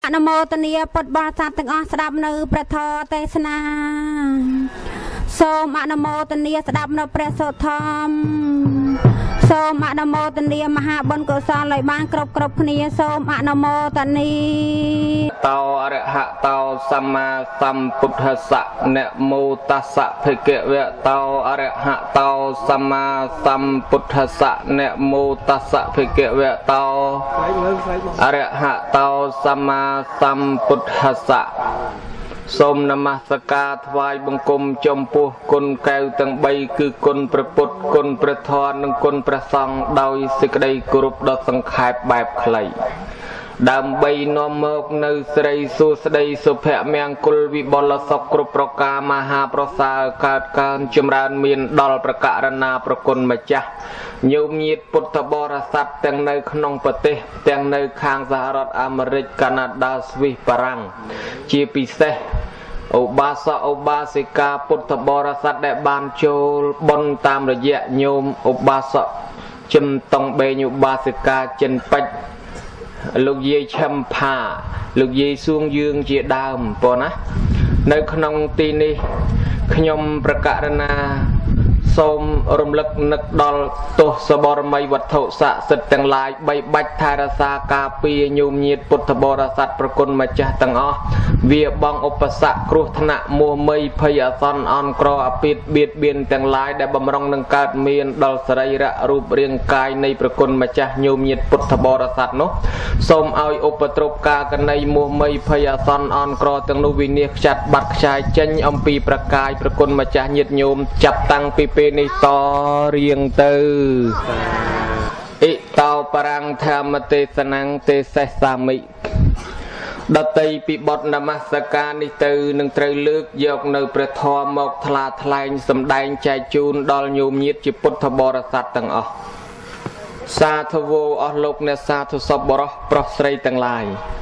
นโมตเนียปดบาสัตตังอสดับในประทอเตสนาโสมอนโมตเนียสดับในประโสธรโสมอนโมตเนียมหาบุญกุศลไหลบ้านกรบกรบเนียโสมอนโมตเนียเตาอรหะเตาสัมมาสัมพุทธัสสะเนโมตัสสะภะคะวะเตาอรหะเตาสัมมาสัมพุทธัสสะเนโมตัสสะภะคะวะเตาอรหะเตาสัมมาสัมพุทธัสสะសូមនមស្ការថ្វាយបង្គំចំពោះគុណកែវទាំង3គឺគុណព្រះពុទ្ធគុណព្រះធម៌និងគុណព្រះសង្ឃដោយសេចក្តីគោរពដ៏សង្ខេបបែបខ្លីដើម្បីនាំមកនៅស្រីសួស្តីសុភមង្គលវិបុលសុខគ្រប់ប្រការមហាប្រសើរកើតកើនចម្រើនមានដល់ប្រករណាប្រគុណម្ចាស់ញោមញាតពុទ្ធបរិស័ទទាំងនៅក្នុងប្រទេសទាំងនៅខាងសហរដ្ឋអាមេរិកកាណាដាស្វីសបារាំងជាពិសេសឧបាសកឧបាសិកាពុទ្ធបរិស័ទដែលបានចូលបុណ្យតាមរយៈញោមឧបាសកចិនតងបេញឧបាសិកាចិនពេជ្រលោកយាយឆឹមផាលោកយាយសួងយើងជាដើមប៉ុណ្ណានៅក្នុងទីនេះខ្ញុំប្រកាសណាសូមរំលឹកនឹកដល់ទោសបរមីវត្ថុស័ក្តិសិទ្ធិទាំងឡាយបីបាច់ថែរក្សាការពារញោមញាតពុទ្ធបរិស័ទប្រគុណម្ចាស់ទាំងអស់វាបងឧបសគ្គគ្រោះថ្នាក់មោះមីភ័យអាសន្នអន់ក្រអពាតបៀតបៀនទាំងឡាយដែលបំរុងនឹងកើតមានដល់សរីរៈរូបរាងកាយនៃប្រគុណម្ចាស់ញោមញាតពុទ្ធបរិស័ទនោះសូមឲ្យឧបទ្រពការកណីមោះមីភ័យអាសន្នអន់ក្រទាំងនោះវិនិច្ឆ័យខ្ចាត់បាត់ខ្ចាយចេញអំពីប្រកាយប្រគុណម្ចាស់ញាតញោមចាប់តាំងពីពេលនេះតរៀងទៅអិតោបរាំងធម្មទេសនាងទេសសាមិដតីពីបទនមស្ការនេះទៅនឹងត្រូវលើកយកនៅព្រះធម៌មកថ្លាថ្លែងសម្ដែងចែកជូនដល់ញោមញាតជាពុទ្ធបរិស័ទទាំងអស់សាធុវោអស់លោកអ្នកសាធុសពបរោះប្រុសស្រីទាំងឡាយ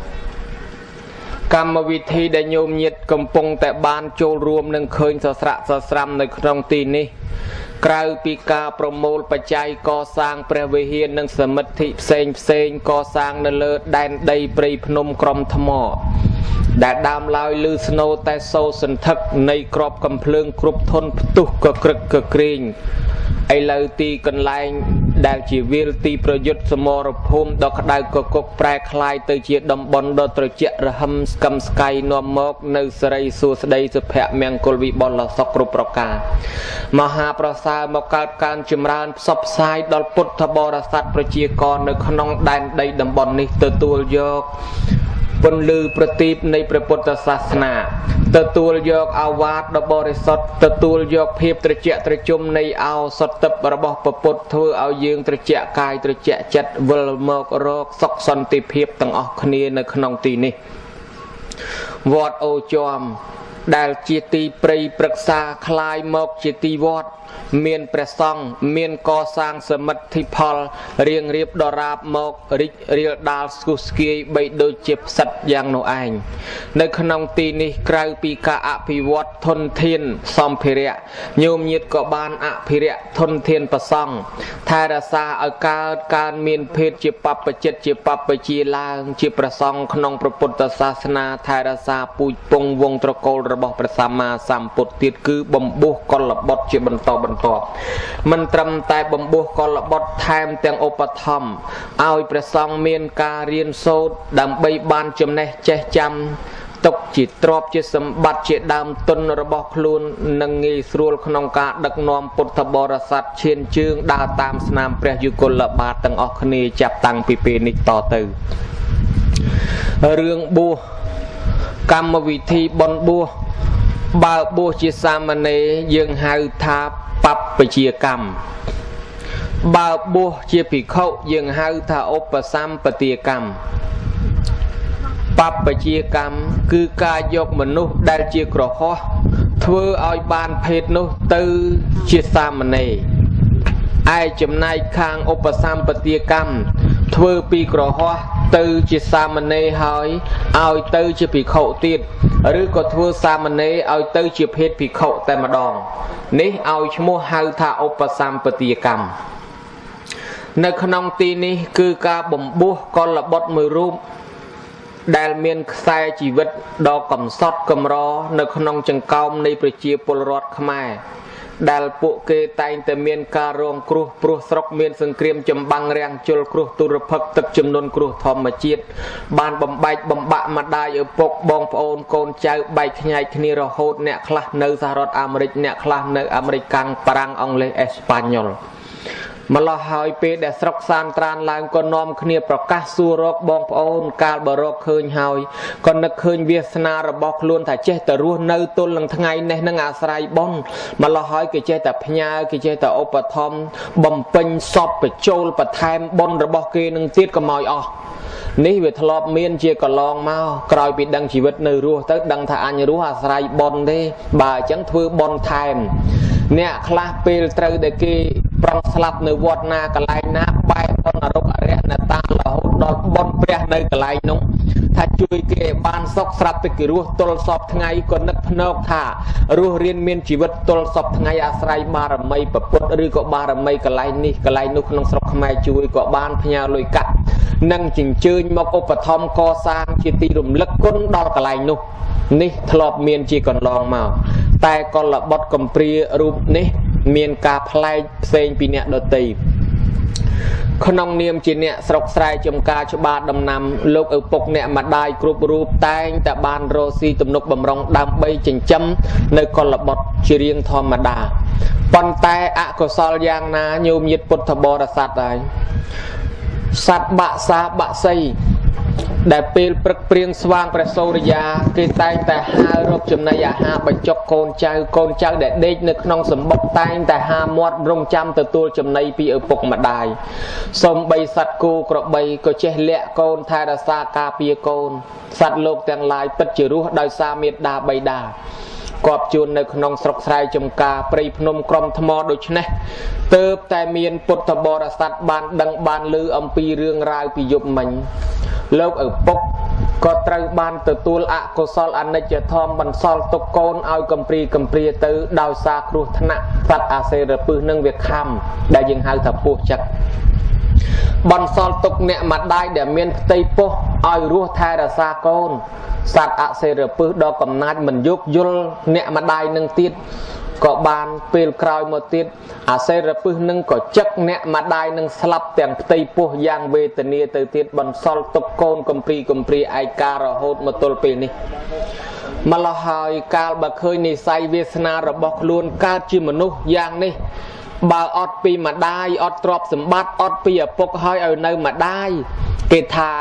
កម្មវិធីដែលញោមញាតកំពុងតែបានចូលរួមនឹងឃើញសស្រាក់សស្រាំនៅក្នុងទីនេះក្រៅពីការប្រមូលបច្ច័យកសាងព្រះវិហារនិងសមិទ្ធិផ្សេងកសាងនៅលើដែនដីព្រៃភ្នំក្រំថ្មដែលដើមឡើយលឺស្នូតែសូរសន្ធឹកនៃក្របកំភ្លើងគ្រប់ធន់ផ្ទុះកក្រឹកកក្រែងឥឡូវទីកន្លែងដែលជាវាលទីប្រយុទ្ធសមរភូមិដ៏ក្តៅកគុកប្រែคล้ายទៅជាតំបន់ដ៏ត្រជាក់រហឹមស្កឹមស្កៃនាំមកនៅសេរីសួស្តីសុភមង្គលវិបុលសុខគ្រប់ប្រការមហាប្រសើរមកកើតការចម្រើនផ្សព្វផ្សាយដល់ពុទ្ធបរិស័ទប្រជាករនៅក្នុងដែនដីតំបន់នេះទទួលយកពន្លឺប្រទីបនៃព្រះពុទ្ធសាសនាទទួលយកអាវាតដ៏បរិសុទ្ធទទួលយកភាពត្រជាក់ត្រជុំនៃឱសថទឹករបស់ព្រះពុទ្ធធ្វើឲ្យយើងត្រជាក់កាយត្រជាក់ចិត្តវិលមករកសុខសន្តិភាពទាំងអស់គ្នានៅក្នុងទីនេះវត្តអូជាំដែលជាទីព្រៃព្រឹក្សាคล้ายមកជាទីវត្តមានព្រះសង្ឃមានកសាងសមិទ្ធិផលរៀងរៀបដរាបមករីករាលដាលស្គុះស្គាយបីដូចជាផ្សិតយ៉ាងនោះឯងនៅក្នុងទីនេះក្រៅពីការអភិវឌ្ឍធនធានសម្ភារៈញោមញាតក៏បានអភិរក្សធនធានប្រសង់ថែរក្សាឲ្យកើតមានភេទជាបព្វជិតជាបព្វជាឡើងជាប្រសង់ក្នុងព្រះពុទ្ធសាសនាថែរក្សាពូជពងវងត្រកូលរបស់ព្រះសម្មាសម្ពុទ្ធទៀតគឺបំពុះកុលបុត្រជាបន្តមិនត្រឹមតែបំពុះកុលបុត្រថែមទាំងឧបត្ថម្ភឲ្យព្រះសង្ឃមានការរៀនសូត្រដើម្បីបានចំណេះចេះចាំទុកជាទ្រព្យជាសម្បត្តិជាដើមទុនរបស់ខ្លួននិងងាយស្រួលក្នុងការដឹកនាំពុទ្ធបរិស័ទឈានជើងដើរតាមស្នាមព្រះយុគលបាទទាំងអស់គ្នាចាប់តាំងពីពេលនេះតទៅរឿងបួសកម្មវិធីបុណ្យបួសបើបួសជាសាមណេរយើងហៅថាបព្វជិកម្មបើបួសជាភិក្ខុយើងហៅថាឧបសម្បទាកម្មបព្វជិកម្មគឺការយកមនុស្សដែលជាក្រហមធ្វើឲ្យបានភេទនោះទៅជាសាមណេរឯចំណែកខាងឧបសម្បទាកម្មធ្វើពីក្រហមទៅជាសាមណេរហើយឲ្យទៅជាភិក្ខុទៀតឬក៏ធ្វើសាមណេរឲ្យទៅជាភេទភិក្ខុតែម្ដងនេះឲ្យឈ្មោះហៅថាឧបសម្បទាកម្មនៅក្នុងទីនេះគឺការបំពុះកុលបុត្រមួយរូបដែលមានខ្សែជីវិតដ៏កំសត់កម្រនៅក្នុងចង្កោមនៃប្រជាពលរដ្ឋខ្មែរដែលពួកគេតែងតែមានការរងគ្រោះព្រោះស្រុកមានសង្គ្រាមចម្បាំងរាំងជលគ្រោះទុរភិក្សទឹកជំនន់គ្រោះធម្មជាតិបានបំបែកបំបាក់ម្ដាយឪពុកបងប្អូនកូនចៅបែកខ្ញែកគ្នារហូតអ្នកខ្លះនៅសហរដ្ឋអាមេរិកអ្នកខ្លះនៅអាមេរិកកាំងបារាំងអង់គ្លេសអេស្ប៉ាញ៉ុលម្លោះហើយពេលដែលស្រុកសានត្រានឡើងក៏នាំគ្នាប្រកាសសួររកបងប្អូនកាលបើរកឃើញហើយក៏នឹកឃើញវាសនារបស់ខ្លួនថាចេះតែរស់នៅទល់នឹងថ្ងៃនេះនឹងអាស្រ័យបុណ្យម្លោះហើយគេចេះតែផ្ញើគេចេះតែឧបត្ថម្ភបំពេញសពបញ្ចូលបន្ថែមបុណ្យរបស់គេនឹងទៀតកុំឲ្យអស់នេះវាធ្លាប់មានជាកន្លងមកក្រោយពីដឹងជីវិតនៅរស់ទៅដឹងថាអញរស់អាស្រ័យបុណ្យទេបើអញ្ចឹងធ្វើបុណ្យថែមអ្នកខ្លះពេលត្រូវតែគេប្រងស្លាប់នៅវត្តណាកន្លែងណាបែបបុណ្យអរុគអរិយណតារហូតដល់បុណ្យព្រះនៅកន្លែងនោះថាជួយគេបានសុខស្រាប់តែគេរស់ទល់សពថ្ងៃក៏នឹកភ្នែកថារស់រៀនមានជីវិតទល់សពថ្ងៃអាស្រ័យបារមីពុទ្ធឬក៏បារមីកន្លែងនេះកន្លែងនោះក្នុងស្រុកខ្មែរជួយក៏បានផ្ញើលុយកាក់និងចិញ្ចើញមកឧបត្ថម្ភកសាងជាទីរំលឹកគុណដល់កន្លែងនោះនេះធ្លាប់មានជាកន្លងមកតែកលបុត្រកំព្រារូបនេះមានការប្លែកផ្សេងពីអ្នកដទៃក្នុងនាមជាអ្នកស្រុកស្រែចំការច្បារដំណាំលោកឪពុកអ្នកម្ដាយគ្រប់រូបតែងតែបានរកស៊ីទំនុកបំរុងដើម្បីចិញ្ចឹមនៅកលបុត្រជារៀងធម្មតាប៉ុន្តែអកុសលយ៉ាងណាញោមញាតិពុទ្ធបរិស័ទហើយសត្វបាក់សាបាក់សីដែលពេលព្រឹកព្រៀងស្វាងព្រះសូរិយាគេតែងតែហៅរកចំណីអាហារបញ្ចុកកូនចៅដែលដេកនៅក្នុងសម្បុកតែងតែហាមាត់រងចាំទទួលចំណីពីឪពុកម្ដាយសូម្បីសត្វគោក្របីក៏ចេះលាក់កូនថែរក្សាការពារកូនសត្វលោកទាំងឡាយពិតជារស់ដោយសារមេត្តាបិតាគប់ជួននៅក្នុងស្រុកស្រែចំការព្រៃភ្នំក្រំថ្មដូច្នេះទើបតែមានពុទ្ធបរិស័ទបានដឹងបានឮអំពីរឿងរ៉ាវពីយប់មិញលោកឪពុកក៏ត្រូវបានទទួលអកុសលអនិច្ចធម៌បន្សល់ទុកកូនឲ្យកំព្រាទៅដោយសារគ្រោះថ្នាក់សត្វអាសេរពឹសនឹងវាខំដែលយើងហៅថាពោះចឹកបន្សល់ទុកអ្នកម្ដាយដែលមានផ្ទៃពោះឲ្យរស់ថែរក្សាកូនសត្វអសេរពឹសដ៏កំណាចមិនយោគយល់អ្នកម្ដាយនឹងទៀតក៏បានពេលក្រោយមកទៀតអាសេរពឹសនឹងក៏ចឹកអ្នកម្ដាយនឹងស្លាប់ទាំងផ្ទៃពោះយ៉ាងវេទនាទៅទៀតបន្សល់ទុកកូនកំព្រាឯការហូតមកទល់ពេលនេះម្ល៉េះហើយកាលបើឃើញនិស័យវាសនារបស់ខ្លួនកើតជាមនុស្សយ៉ាងនេះបើអត់ពីម្ដាយអត់ទ្រព្យសម្បត្តិអត់ពីឪពុកហើយឲ្យនៅម្ដាយគេ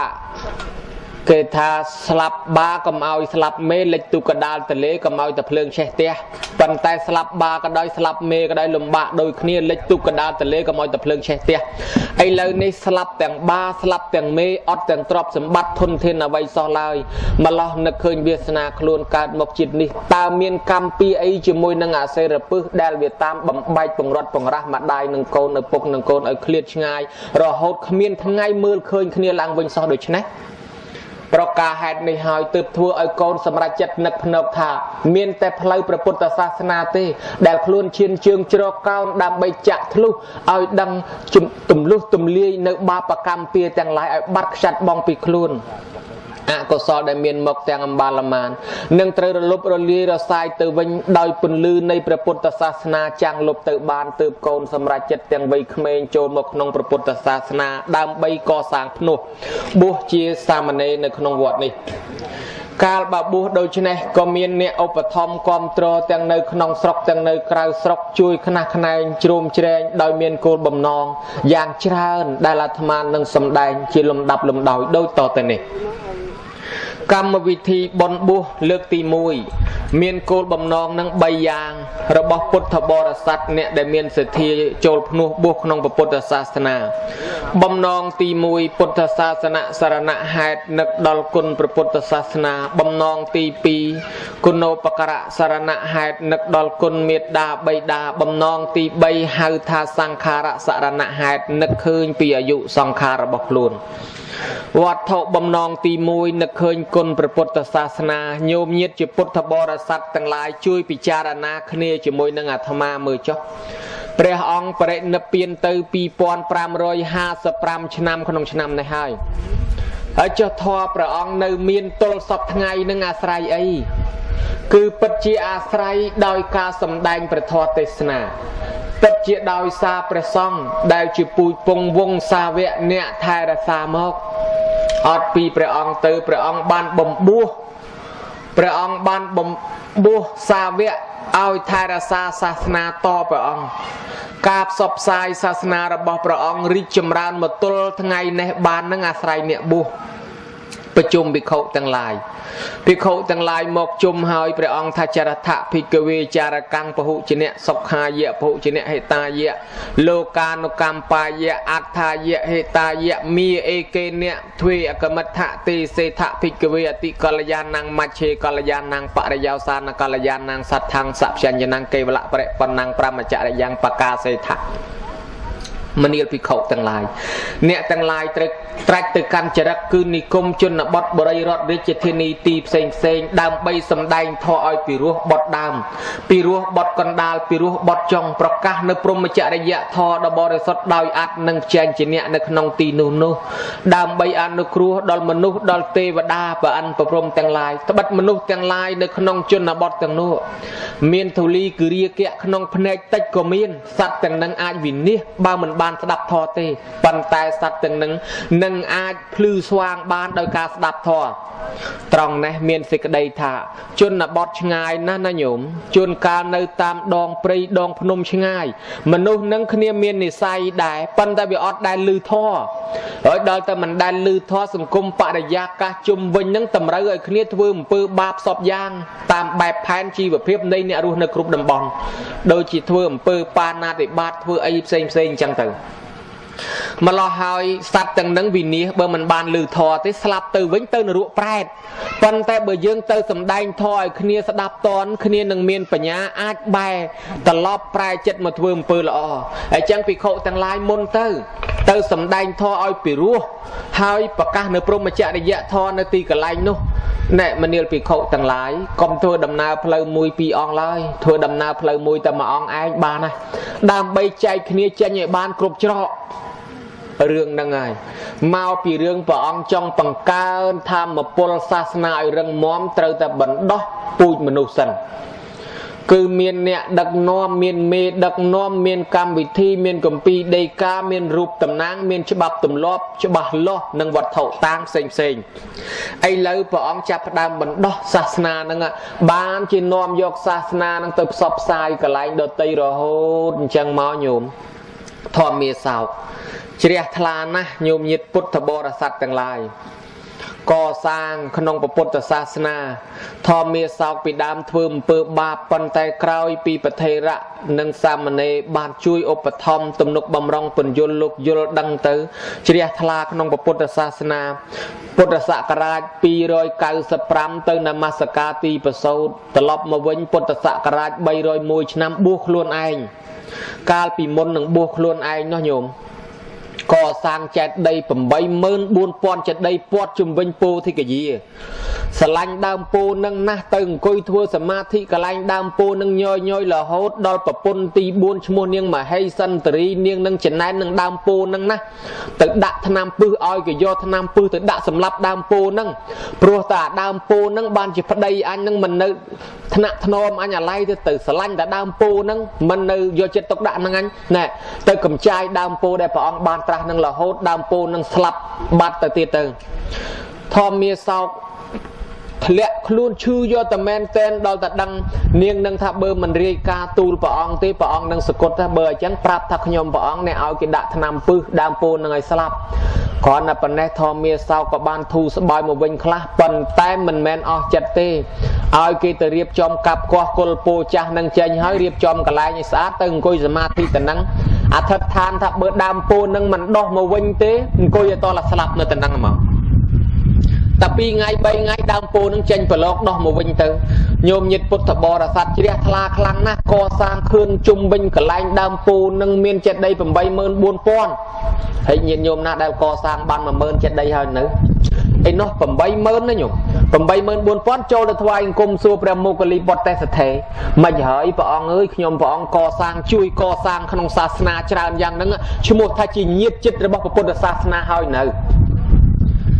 ថាស្លាប់បាកុំឲ្យស្លាប់មេលិចទូកដាលទលេកុំឲ្យតែភ្លើងឆេះផ្ទះប៉ុន្តែស្លាប់បាក៏ដោយស្លាប់មេក៏ដោយលំបាកដូចគ្នាលិចទូកដាលទលេកុំឲ្យតែភ្លើងឆេះផ្ទះឥឡូវនេះស្លាប់ទាំងបាស្លាប់ទាំងមេអត់ទាំងទ្រព្យសម្បត្តិធនធានអ្វីសោះឡើយម្លោះនឹកឃើញវាសនាខ្លួនកើតមកជាតិនេះតើមានកម្មពីអីជាមួយនឹងអាសេរពឹសដែលវាតាមបំបែកបង្រត់បង្រាស់ម្ដាយនឹងកូនឪពុកនឹងកូនឲ្យឃ្លាតឆ្ងាយរហូតគ្មានថ្ងៃមើលឃើញគ្នាឡើងវិញសោះដូច្នេះប្រការហេតុនេះហើយទើបធ្វើឲ្យកូនសម្រេចចិត្តនឹកភ្នែកថាមានតែផ្លូវព្រះពុទ្ធសាសនាទេដែលខ្លួនឈានជើងជ្រកកោនដើម្បីចាក់ធ្លុះឲ្យដឹងទម្លុះទម្លាយនៅបាបកម្មពៀទាំងឡាយឲ្យបាត់ខ្ចាត់បងពីខ្លួនអកុសលដែលមានមកទាំងអម្បាលមាននឹងត្រូវរលប់រលាយរសាយទៅវិញដោយពន្លឺនៃព្រះពុទ្ធសាសនាចាំងលុបទៅបានទើបកូនសម្រេចចិត្តទាំងវ័យក្មេងចូលមកក្នុងព្រះពុទ្ធសាសនាដើម្បីកសាងភ្នោះបួសជាសាមណេរនៅក្នុងវត្តនេះកាលបើបួសដូច្នេះក៏មានអ្នកឧបត្ថម្ភគាំទ្រទាំងនៅក្នុងស្រុកទាំងនៅក្រៅស្រុកជួយខ្នះខ្នែងជ្រោមជ្រែងដោយមានគោលបំណងយ៉ាងច្រើនដែលអាត្មានឹងសម្ដែងជាលំដាប់លំដោយដូចតទៅនេះកម្មវិធីបុណ្យបួសលើកទី1មានគោលបំណងនឹង3យ៉ាងរបស់ពុទ្ធបរិស័ទអ្នកដែលមានសទ្ធាចូលភ្នោះបួសក្នុងពុទ្ធសាសនាបំណងទី1ពុទ្ធសាសនៈសរណហេតុនឹកដល់គុណព្រះពុទ្ធសាសនាបំណងទី2គុណោបការៈសរណហេតុនឹកដល់គុណមេត្តាបិតាបំណងទី3ហៅថាសង្ខារៈសរណហេតុនឹកឃើញពីអាយុសង្ខាររបស់ខ្លួនវត្ថុបំណងទី1នឹកឃើញគុណព្រះពុទ្ធសាសនាញោមញាតិជាពុទ្ធបរិស័ទទាំងឡាយជួយពិចារណាគ្នាជាមួយនឹងអាត្មាមើលចុះព្រះអង្គបរិនិព្វានទៅ2555ឆ្នាំក្នុងឆ្នាំនេះហើយហើយចុះធម៌ព្រះអង្គនៅមានទល់សពថ្ងៃនឹងអាស្រ័យអីគឺពិតជាអាស្រ័យដោយការសម្ដែងព្រះធម៌ទេសនាពិតជាដោយសារព្រះសង្ឃដែលជាពូជពងវង្សាវកអ្នកថែរក្សាមកអត់ពីព្រះអង្គទៅព្រះអង្គបានបំបួសព្រះអង្គបានបំបួសសាវកឲ្យថែរក្សាសាសនាតព្រះអង្គការផ្សព្វផ្សាយសាសនារបស់ព្រះអង្គរីកចម្រើនមកទល់ថ្ងៃនេះបាននឹងអាស្រ័យអ្នកបួសប្រជុំភិក្ខុទាំងឡាយភិក្ខុទាំងឡាយមកជុំហើយព្រះអង្គថាចរថៈភិក្ខវេចារកាំងពហុជនៈសុខាយៈពហុជនៈហេតាយៈលោកានុកម្មបាយៈអត្ថាយៈហេតាយៈមីអេកេនៈទ្វេអកមិដ្ឋៈទេសេថៈភិក្ខវេអតិកល្យាណังមច្ឆេកល្យាណังបរិយោសានកល្យាណังសត្ថាំងសព្យញ្ញណังកេវលៈបរិបណ្ណังប្រមចរិយ៉ាងបកាសេថៈមនាលភិក្ខុទាំងឡាយអ្នកទាំងឡាយត្រូវត្រាច់ទៅកាន់ចរិតគឺនិគមជនបទបរិយរដ្ឋរាជធានីទីផ្សេងដើម្បីសម្ដែងធម៌ឲ្យពីរោះបត់ដើមពីរោះបត់កណ្ដាលពីរោះបត់ចុងប្រកាសនៅព្រហ្មចរិយធម៌ដ៏បរិសុទ្ធដោយអត្តនិងចែងជាអ្នកនៅក្នុងទីនោះដើម្បីអនុគ្រោះដល់មនុស្សដល់ទេវតាព្រះអិនប្រព្រំទាំងឡាយត្បិតមនុស្សទាំងឡាយនៅក្នុងជនបទទាំងនោះមានធូលីគិរាគៈក្នុងភ្នែកតិចក៏មានសត្វទាំងនឹងអាចវិនិច្ឆ័យបើមិនបានស្ដាប់ធម៌ទេប៉ុន្តែសត្វទាំងនឹងអាចភ្លឺស្វាងបានដោយការស្ដាប់ធម៌ត្រង់នេះមានសេចក្តីថាជនបទឆ្ងាយណាស់ណាញោមជួនកាលនៅតាមដងព្រៃដងភ្នំឆ្ងាយមនុស្សនឹងគ្នាមាននិស្ស័យដែរប៉ុន្តែវាអត់ដែលឮធម៌ហើយដល់តែមិនដែលឮធម៌សង្គមបរិយាកាសជុំវិញនឹងតម្រូវឲ្យគ្នាធ្វើអំពើបាបសពយ៉ាងតាមបែបផែនជីវភាពនៃអ្នករស់នៅគ្រប់តំបន់ដូចជាធ្វើអំពើបាណាតិបាតធ្វើអីផ្សេងអញ្ចឹងទៅម្លោះហើយសត្វទាំងនឹងវិនិច្ឆ័យបើមិនបានឮធម៌ទេស្លាប់ទៅវិញទៅនរកប្រែតប៉ុន្តែបើយើងទៅសម្ដែងធម៌ឲ្យគ្នាស្ដាប់តន់គ្នានឹងមានបញ្ញាអាចបែរត្រឡប់ប្រែចិត្តមកធ្វើអំពើល្អហើយចឹងភិក្ខុទាំងឡាយមុនទៅសម្ដែងធម៌ឲ្យពីរោះហើយប្រកាសនៅព្រហ្មចរិយធម៌នៅទីកន្លែងនោះណែមនាលភិក្ខុទាំងឡាយកុំធ្វើដំណើរផ្លូវមួយពីរអង្គឡើយធ្វើដំណើរផ្លូវមួយតែមួយអង្គឯងបានណាដើម្បីចែកគ្នាចេញឲ្យបានគ្រប់ច្រករឿងហ្នឹងហើយមកពីរឿងព្រះអង្គចង់បង្កើនធម្មពលសាសនាឲ្យរឹងមាំត្រូវតែបណ្ដោះពូជមនុស្សសិនគឺមានអ្នកដឹកនាំមានមេដឹកនាំមានកម្មវិធីមានគម្ពីរដីកាមានរូបតំណាងមានច្បាប់ទម្លាប់ច្បាស់លាស់និងវត្ថុតាងផ្សេងឥឡូវព្រះអង្គចាប់ផ្ដើមបណ្ដោះសាសនាហ្នឹងបានជានាំយកសាសនាហ្នឹងទៅផ្សព្វផ្សាយកន្លែងដទៃរហូតអញ្ចឹងមកញោមធម្មមាសោកជ្រះថ្លាណាស់ញោមញាតិពុទ្ធបរិស័ទទាំងឡាយកសាងក្នុងពុទ្ធសាសនាធម្មមាសោកពីដើមធ្វើអំពើបាបប៉ុន្តែក្រោយពីប្រធេរៈនិងសាមណេរបានជួយឧបត្ថម្ភទំនុកបំរុងពន្យល់លោកយល់ដឹងទៅជ្រះថ្លាក្នុងពុទ្ធសាសនាពុទ្ធសករាជ295ទៅនមស្ការទីប្រសូតត្រឡប់មកវិញពុទ្ធសករាជ301ឆ្នាំបួសខ្លួនឯងកាលពីមុននឹងបួសខ្លួនឯងនោះញោមកសាងចេតិយ 84000 ចេតិយព័ទ្ធជុំវិញពោធិគយាស្រឡាញ់ដើមពោនឹងណាស់ទៅអង្គុយធ្វើសមាធិកន្លែងដើមពោនឹងញយរហូតដល់ប្រពន្ធទី4ឈ្មោះនាងមហេសន្ទរីនាងនឹងចំណែននឹងដើមពោនឹងណាទៅដាក់ថ្នាំពឹសឲ្យគេយកថ្នាំពឹសទៅដាក់សម្លាប់ដើមពោនឹងព្រោះតែដើមពោនឹងបានជាប្តីអញនឹងមិននៅថ្នាក់ធ្នមអញអាឡ័យទៅស្រឡាញ់តែដើមពោនឹងមិននៅយកចិត្តទុកដាក់នឹងអញណែទៅកំចាយដើមពោដែលព្រះអង្គបានត្រាស់នឹងរហូតដើមពោនឹងស្លាប់បាត់ទៅទៀតទៅធម្មមាសោកធ្លាក់ខ្លួនឈឺយកតែមែនតែនដល់តែដឹងនាងនឹងថាបើមិនរាយការទូលព្រះអង្គទេព្រះអង្គនឹងសគត់ថាបើអញ្ចឹងប្រាប់ថាខ្ញុំព្រះអង្គអ្នកឲ្យគេដាក់ថ្នាំពឹសដើមពោនឹងឲ្យស្លាប់គ្រាន់តែប៉ុណ្ណេះធម្មមាសោកក៏បានធូរស្បើយមកវិញខ្លះប៉ុន្តែមិនមែនអស់ចិត្តទេឲ្យគេទៅរៀបចំកាប់កោះគុលពោចាស់នឹងចេញហើយរៀបចំកន្លែងឲ្យស្អាតទៅអង្គុយសមាធិទៅនឹងអធិដ្ឋានថាបើដើមពោនឹងមិនដោះមកវិញទេអង្គុយឲ្យតស្លាប់នៅទៅនឹងហ្មងតែ2ថ្ងៃ3ថ្ងៃដើមពោនឹងចេញប្រឡោកដោះមកវិញទៅញោមញាតិពុទ្ធបរិស័ទជ្រះថ្លាខ្លាំងណាស់កសាងខឿនជុំវិញកន្លែងដើមពោនឹងមានចេតិយ 84000 ហើយញាតិញោមណាដែលកសាងបាន 10000 ចេតិយហើយនៅឯនោះ 80000 ណាញោម 84000 ចូលទៅថ្វាយអង្គមសួរព្រះមោគលីបុត្រទេសថេមិនហើយព្រះអង្គអើយខ្ញុំព្រះអង្គកសាងជួយកសាងក្នុងសាសនាច្រើនយ៉ាងហ្នឹងឈ្មោះថាជាញាតិចិត្តរបស់ពុទ្ធសាសនាហើយនៅ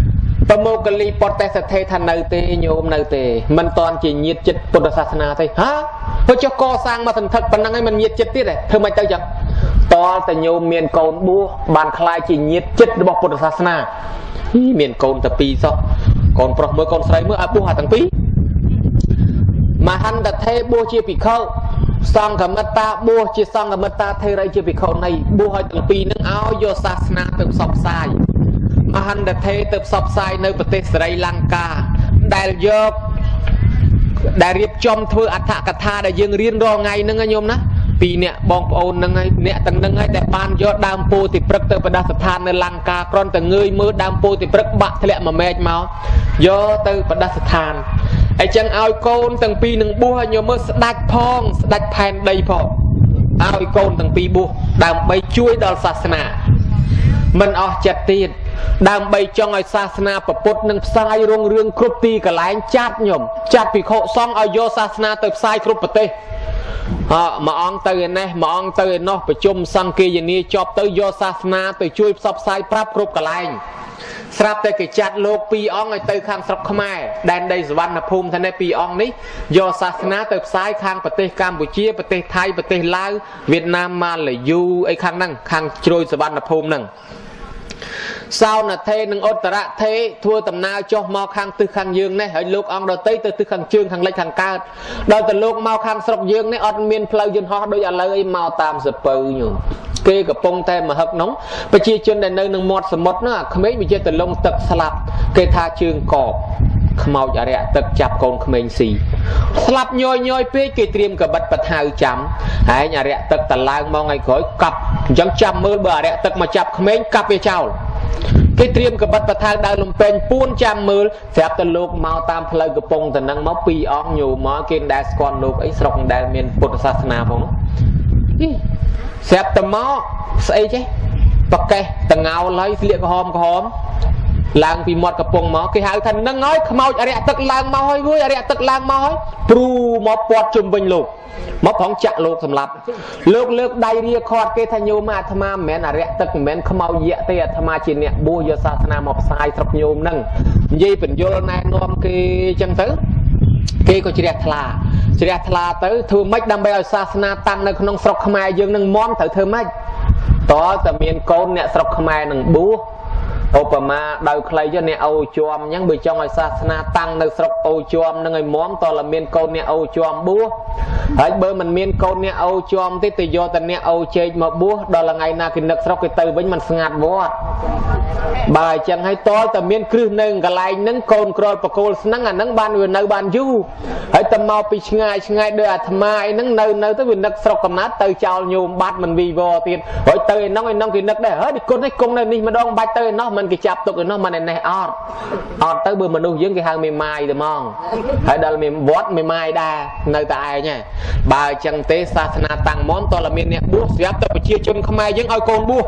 ប្រមោកលីពតេសថេថានៅទេញោមនៅទេមិនតន់ជាញាតចិត្តពុទ្ធសាសនាទេហាហើយចុះកសាងមកសន្ធឹកប៉ុណ្ណឹងហើយមិនញាតចិត្តទៀតទេធ្វើមិនទៅចឹងតលតែញោមមានកូនបួសបានខ្លាយជាញាតចិត្តរបស់ពុទ្ធសាសនាមានកូនតែពីរសោះកូនប្រុសមើលកូនស្រីមើលឲ្យបួសទាំងពីរមហន្តថេបួសជាភិក្ខុសង្ឃមិត្តាបួសជាសង្ឃមិត្តាថេរីជាភិក្ខុនៃបួសឲ្យទាំងពីរនឹងឲ្យយកសាសនាទៅផ្សព្វផ្សាយមហន្តថេទៅផ្សព្វផ្សាយនៅប្រទេសស្រីលង្កាដែលយកដែលរៀបចំធ្វើអត្ថកថាដែលយើងរៀនរាល់ថ្ងៃហ្នឹងណាញោមណាពីអ្នកបងប្អូនហ្នឹងហើយអ្នកទាំងហ្នឹងហើយដែលបានយកដើមពោធិព្រឹកទៅប្រដាស្ថាននៅលង្កាគ្រាន់តែងើយមើលដើមពោធិព្រឹកបាក់ធ្លាក់មួយម៉ែត្រមកយកទៅប្រដាស្ថានអញ្ចឹងឲ្យកូនទាំងពីរនឹងបួសឲ្យញោមមើលស្ដាច់ផងស្ដាច់ផែនដីផងឲ្យកូនទាំងពីរបួសដើម្បីជួយដល់សាសនាមិនអស់ចិត្តទៀតដើម្បីចង់ឲ្យសាសនាពុទ្ធនឹងផ្សាយរុងរឿងគ្រប់ទីកន្លែងចាត់ញោមចាត់ភិក្ខុសង្ឃឲ្យយកសាសនាទៅផ្សាយគ្រប់ប្រទេសមួយអង្គទៅឯនេះមួយអង្គទៅឯនោះប្រជុំសង្ឃាយនាចប់ទៅយកសាសនាទៅជួយផ្សព្វផ្សាយប្រាប់គ្រប់កន្លែងស្រាប់តែគេចាត់លោកពីរអង្គឲ្យទៅខាងស្រុកខ្មែរដែនដីសវណ្ណភូមិថានេះពីរអង្គនេះយកសាសនាទៅផ្សាយខាងប្រទេសកម្ពុជាប្រទេសថៃប្រទេសឡាវវៀតណាមម៉ាឡេយូអីខាងហ្នឹងខាងជ្រោយសវណ្ណភូមិហ្នឹងសោណថេនិងឧត្តរថេធ្វើដំណើរចុះមកខាងទិសខាងយើងនេះហើយលោកអង្គដទៃទៅទិសខាងជើងខាងលិចខាងកើតដល់តែលោកមកខាងស្រុកយើងនេះអត់មានផ្លូវយន្តហោះដូចឥឡូវអីមកតាមសពៅញោមគេកំពុងតែមហឹកនោះប្រជាជនដែលនៅនឹងមាត់សមុទ្រនោះអាក្មេងវាចេះតែលងទឹកស្លាប់គេថាជើងកបខ្មោចអរិយទឹកចាប់កូនក្មេងស៊ីស្លាប់ញយពេកគេត្រៀមកបិតបថៅចាំឯងអរិយទឹកតឡើងមកថ្ងៃក្រោយកាប់អញ្ចឹងចាំមើលបើអរិយទឹកមកចាប់ក្មេងកាប់វាចោលគេត្រៀមកបិតបថៅដើរលំពេញពួនចាំមើលស្រាប់តែលោកមកតាមផ្លូវកំពង់ទៅនឹងមកពីរអង្គញោមមកគេដែលស្គាល់លោកអីស្រុកដែលមានពុទ្ធសាសនាផងស្រាប់តែមកស្អីចេះប្រកេះតងោលហើយស្លៀកក្រហមឡើងពីមាត់កំពង់មកគេហៅថានឹងហើយខ្មោចអរិយទឹកឡើងមកហើយអរិយទឹកឡើងមកហើយព្រូមកពាត់ជុំវិញលោកមកផងចាក់លោកសម្លាប់លោកលើកដៃរៀខាត់គេថាញោមអាត្មាមិនមែនអរិយទឹកមិនមែនខ្មោចយៈទេអាត្មាជាអ្នកបួសយកសាសនាមកផ្សាយស្រុកញោមហ្នឹងនិយាយបញ្យលណែនាំគេអញ្ចឹងទៅគេក៏ជ្រះថ្លាទៅធ្វើម៉េចដើម្បីឲ្យសាសនាតាំងនៅក្នុងស្រុកខ្មែរយើងនឹងមមត្រូវធ្វើម៉េចតើតែមានកូនអ្នកស្រុកខ្មែរនឹងបួសឧបមាដោយខ្លីចុះអ្នកអូជាំអញ្ចឹងបើចង់ឲ្យសាសនាតាំងនៅស្រុកអូជាំនឹងឲ្យមមតើមានកូនអ្នកអូជាំបួសហើយបើមិនមានកូនអ្នកអូជាំទេទៅយកតែអ្នកអូជែកមកបួសដល់ថ្ងៃណាគេនឹកស្រុកគេទៅវិញមិនស្ងាត់វត្តបើអញ្ចឹងឲ្យតើតែមានគ្រឹះនៅកន្លែងហ្នឹងកូនក្រលបកូលស្នឹងអាហ្នឹងបានវានៅបានយូរហើយតែមកពីឆ្ងាយដោយអាត្មាអីហ្នឹងនៅទៅវានឹកស្រុកកំណត់ទៅចោលញោមបាត់មិនវីវទៀតហើយទៅឯនោះគេនឹកដែរហើយគុណនេះគង់នៅនេះម្ដងបាច់ទៅឯនោះមិនគេចាប់ទុកឯនោះមិនឯនេះអត់ទៅបើមនុស្សយើងគេហៅមេម៉ាយទៅហ្មងហើយដល់មេវត្តមេម៉ាយដែរនៅតែឯងបើអញ្ចឹងទេសាសនាតាំងមមតើមានអ្នកបួសស្រាប់តែប្រជាជនខ្មែរយើងឲ្យកូនបួស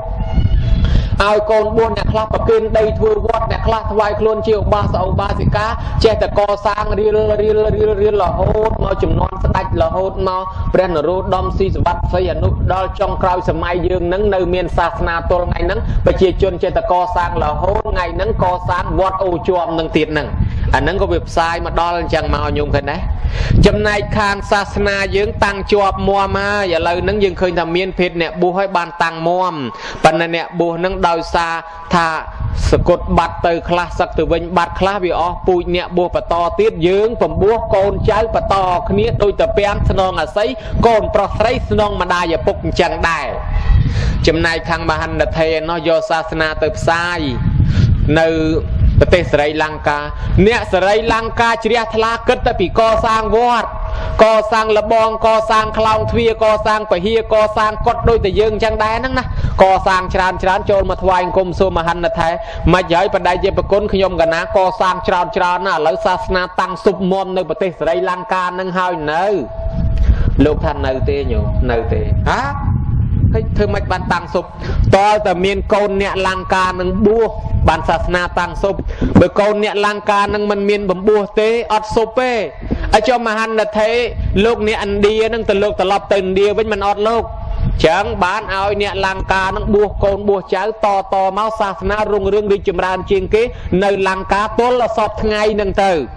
អ្នកខ្លះប្រគេនដីធ្វើវត្តអ្នកខ្លះថ្វាយខ្លួនជាឧបាសកឧបាសិកាចេះតែកសាងរៀលរហូតមកចំនួនស្ដេចរហូតមកព្រះនរោត្តមស៊ីសវត្តសីអនុដល់ចុងក្រោយសម័យយើងនឹងនៅមានសាសនាទល់ថ្ងៃហ្នឹងប្រជាជនចេះតែកសាងរហូតថ្ងៃហ្នឹងកសាងវត្តអូជាំនឹងទៀតហ្នឹងអាហ្នឹងក៏វាផ្សាយមកដល់អញ្ចឹងមកញោមឃើញដែរចំណែកខាងសាសនាយើងតាំងជាប់មាំហើយឥឡូវហ្នឹងយើងឃើញថាមានភេទអ្នកបួសហើយបានតាំងមាំប៉ុន្តែអ្នកបួសហ្នឹងដោយសារថាសកុតបាត់ទៅខ្លះសឹកទៅវិញបាត់ខ្លះវាអស់ពូជអ្នកបួសបន្តទៀតយើងពំបួសកូនចៅបន្តគ្នាដូចតែពាំងស្នងអាស័យកូនប្រុសស្រីស្នងម្ដាយឪពុកអញ្ចឹងដែរចំណែកខាងមហន្តថេនោះយកសាសនាទៅផ្សាយនៅប្រទេសស្រីលង្កាអ្នកស្រីលង្កាជ្រះថ្លាគិតតែពីកសាងវត្តកសាងលបងកសាងខ្លោងទ្វារកសាងពហិកសាងកុដដូចតែយើងអញ្ចឹងដែរហ្នឹងណាកសាងច្រើនចូលមកថ្វាយអង្គមសូមហន្តថេមិនហើយបដិជាប្រគុណខ្ញុំកណាកសាងច្រើនណាឥឡូវសាសនាតាំងសុបមុំនៅប្រទេសស្រីលង្កាហ្នឹងហើយនៅលោកថានៅទេញោមនៅទេហាហើយធ្វើម៉េចបានតាំងសុបតើតែមានកូនអ្នកលង្កានឹងបួសបានសាសនាតាំងសុបបើកូនអ្នកលង្កានឹងមិនមានបំបួសទេអត់សុបទេឲ្យចុះមហន្តថេលោកអ្នកឥណ្ឌានឹងទៅលោកត្រឡប់ទៅឥណ្ឌាវិញមិនអត់លោក chẳng bán ao nè làng ca nó buộc con buộc cháu to máu xa na rung rương đi chùm ra chiên kế nơi làng cá tốt là sọt ngay nâng từ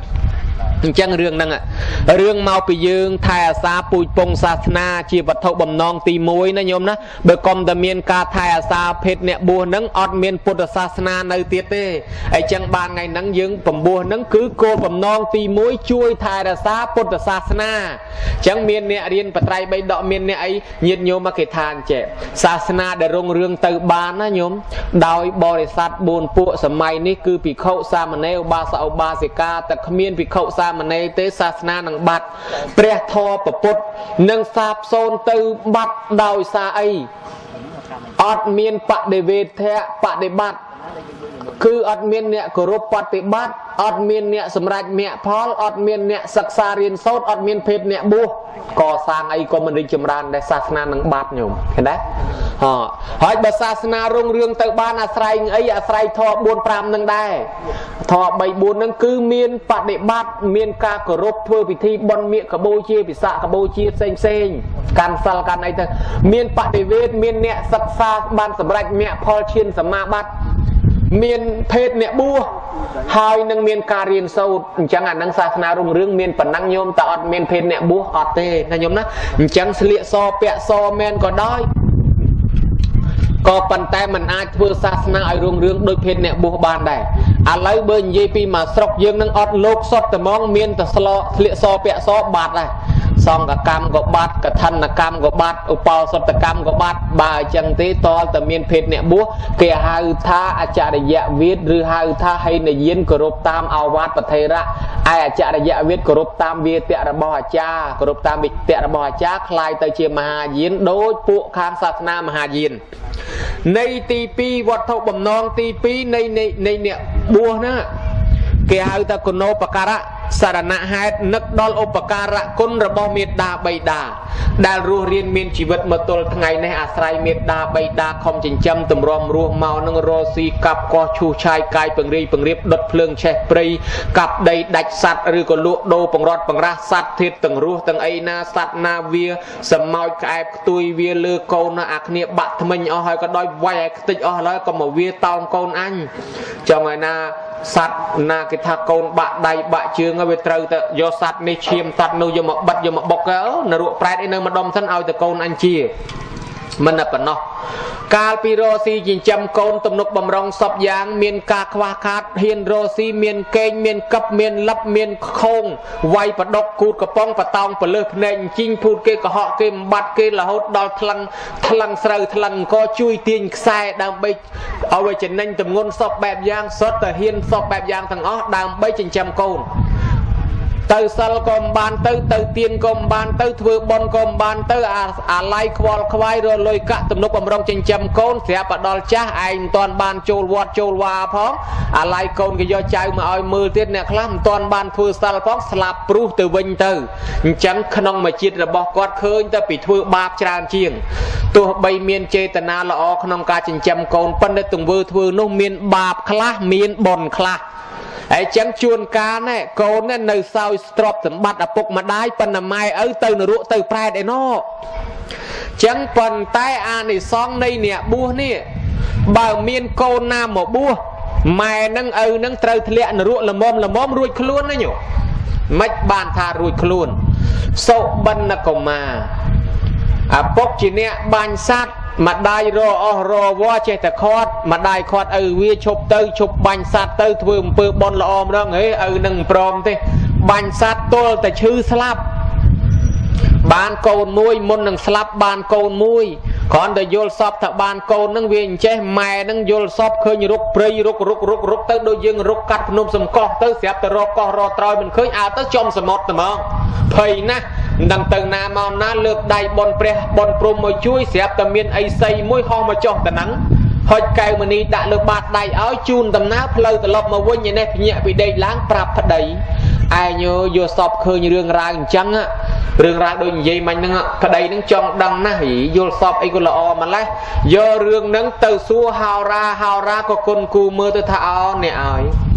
chẳng rương nâng ạ rương mau bị dương thai xa bùi bông xa na chỉ vật thâu bầm non tì muối nó nhôm đó bởi con đầm miên ca thai xa phết nè bùa nâng ọt miên bùa xa na nơi tiết tê ấy chẳng bàn ngày nâng dương bầm bùa nâng cứ cô bầm non tì muối chui thai xa bùa xa na chẳng miên nè riêng bật trai bay đọ miên nè ấy nhiệt nhôm mà cái than trẻ xa na để rung rương từ bàn nó nhôm đòi bò để sát buồn bụa sầm mày ní cứ bị khâu xa mà nêu ba sao ba sẽ caแต่ขมิ้นbị khâu xa mà này tếศาสนานังบัดเปรียทอประปุตนังสาบโซนตือบัดดาวซาไออดเมียนปะเดเวทแทะปะเดบัดคืออดเมียนเนี่ยกรบปฏิบัติอดเมียนเนี่ยสำรัจเมียพอลอดเมียนเนี่ยศึกษาเรียนโซดอดเมียนเพชรเนี่ยบุก่อสร้างไอ้ก็มันริจมรานในศาสนานังบัดโยมเห็นไหมหอยศาสนารุ่งเรืองเตบ้านอาศัยไอ้อาศัยทอบุญปรามนังได้ทอใบบุญนั่นคือเมียนปฏิบัติเมียนกากรบเพื่อพิธีบนเมียกระโบเชียปิสะกระโบเชียเซ็งการสัลกันไอ้เธอเมียนปฏิเวทเมียนเนี่ยศึกษาบ้านสำรัจเมียพอลเชียนสมาบัติเมียนเพศเนี่ยบัวหายนังเมียนการเรียนสูตรจังอันนังศาสนารุ่งเรืองเมียนปนังโยมแต่อดเมียนเพศเนี่ยบัวอดเตนะโยมนะจังเสลียซอเปะซอเมียนก็ได้ก็ปันแต่มันอาจเพื่อศาสนาไอรุ่งเรืองโดยเพศเนี่ยบัวบานได้อะไรเบอร์ยี่ปีมาสกยังนังอดโลกสดแต่มองเมียนแต่สลอเสลียซอเปะซอบาดได้ซองกับกรรมกับบัดกับทันกรรมกับบัดอุปาสตกรรมกับบัดบาจังตีตอแต่เมียนเพชรเนี่ยบัวเกี่ยหาอุทาอาจารย์ยะวิทย์หรือหาอุทาให้ในเย็นกรบตามอาวาสปเทระไออาจารย์ยะวิทย์กรบตามเวียเตะระบอจ้ากรบตามบิเตะระบอจ้าคลายเตเชียมหายินโดยปุข้างศาสนามหายินในตีปีวัดทบนองตีปีในเนี่ยบัวนะเกี่ยหาอุตะกุโนปการะสารณะให้นึกดอลอุปการะคุณระบอบเมตดาใบดาได้รู้เรียนเมียนชีวิตมาตลไงในอาศัยเมตดาใบดาคอมจิงจำตำรวมรัวเมานังโรซีกับกอชูชายกายปังรีปังเรียบดดเพลิงแช่ปรีกับใดดัดสัตว์หรือก็ลุโดปังรอดปังราสัตว์เทศตังรู้ตังไอนาสัตว์นาเวียสมอยกายตุยเวียเลือโกนาอักเนียบัดทำไมอ๋อให้ก็ด้อยไว้ติดอ๋อแล้วก็มาเวียตองโกนอันจังไงนาสัตว์นาคิดถ้าโกนบะใดบะเชื่องเอาไปเตยแต่ยอสัตว์ในเชียมสัตว์นูยมาบัดยมาบอกแล้วนรกแปรไอ้เนยมาดมท่านเอาแต่โกนอันเชียมันน่ะปะเนาะกาลปีโรซีจินจำโกนตำนกบำรองศพยางเมียนกาควาคาดเฮียนโรซีเมียนเกงเมียนกับเมียนลับเมียนโคงไวปะดกกูดกระป้องปะตองปะเลือกเนยจิงพูดเกกะเหาะเกมบัดเกละหดดอลทลังเสร์ทลังก็ช่วยตีนแส่ดามใบเอาไว้จะนั่งจำงนศพแบบยางสดแต่เฮียนศพแบบยางทั้งอ้อดามใบจินจำโกนเตอสัลกอมบานเตอเตียนกอมบานเตอเถื่อบอลกอมบานเตออะไรควอลควายโรลอยกะตำนกบำรองจิงจำโกนเสียปะดอลจ้าไอตอนบานโจลวอดโจลวาพ้องอะไรโกนก็ย่อใจมาเอามือเตี้ยเนี่ยคล้ำตอนบานเถื่อสัลพ้องสลับปรุเตอวินเตอจังขนมมาจิตระบอกกอดเคยแต่ปิดเถื่อบาปจานเชียงตัวใบเมียนเจตนาละอขนมกาจิงจำโกนปั้นได้ตุงเวอร์เถื่อนุ่มเมียนบาปคลาเมียนบอลคลาไอ้จังชวนการเนี่ยโกนเนี่ยในซอยสตรอปสมบัติอปกมาได้ปนไม้เตยนรุเตยแปรไอ้นอจังปนใต้อาในซองในเนี่ยบัวเนี่ยบ่าวเมียนโกนน้ำหมอบัวแม่นั่งนั่งเตยทะเลนรุละมอมรุยคล้วนนะอยู่ไม่บานทารุยคล้วนโซบันนักมาปกจีเนี่ยบานซัดมาได้รอว่าเจตคอดมาได้คอดเวียชบเตยชบบันซัดเตยถือปืนบอลละอมเรื่องเฮ้ยนั่งพร้อมที่บันซัดตัวแต่ชื่อสลับบานโกนมวยมนนั่งสลับบานโกนมวยก่อนแต่โยลซอบถ้าบานโกนนั่งเวียนเจ้แม่นั่งโยลซอบเคยรุกปรีรุกเตยโดยยังรุกกัดพนมสมกอเตยเสียบแต่รอตรอยมันเคยเอาเตยจอมสมอตมองเพยนะดังเติงนามาหน้าเลือกได้บอลเปรบอลปรุมมาช่วยเสียบแต่เมียนไอไซมวยห้องมาจ่อแต่หนังหอยไก่มันนี่ด่าเลือกบาดได้เอาจูนตำน้าเพลตลบมาวนอย่างนี้พี่เนี่ยไปได้ล้างปรับพัดได้ไอ้โยโยสอบเคยเรื่องราวจังอะเรื่องราวโดยยัยมันนั่งพัดได้นั่งจองดังนะหีโยสอบไอ้กุละอมาแล้วโยเรื่องนั่งเตอซัวฮาวราก็คนกูมือตัวท้าเนี่ยไอ้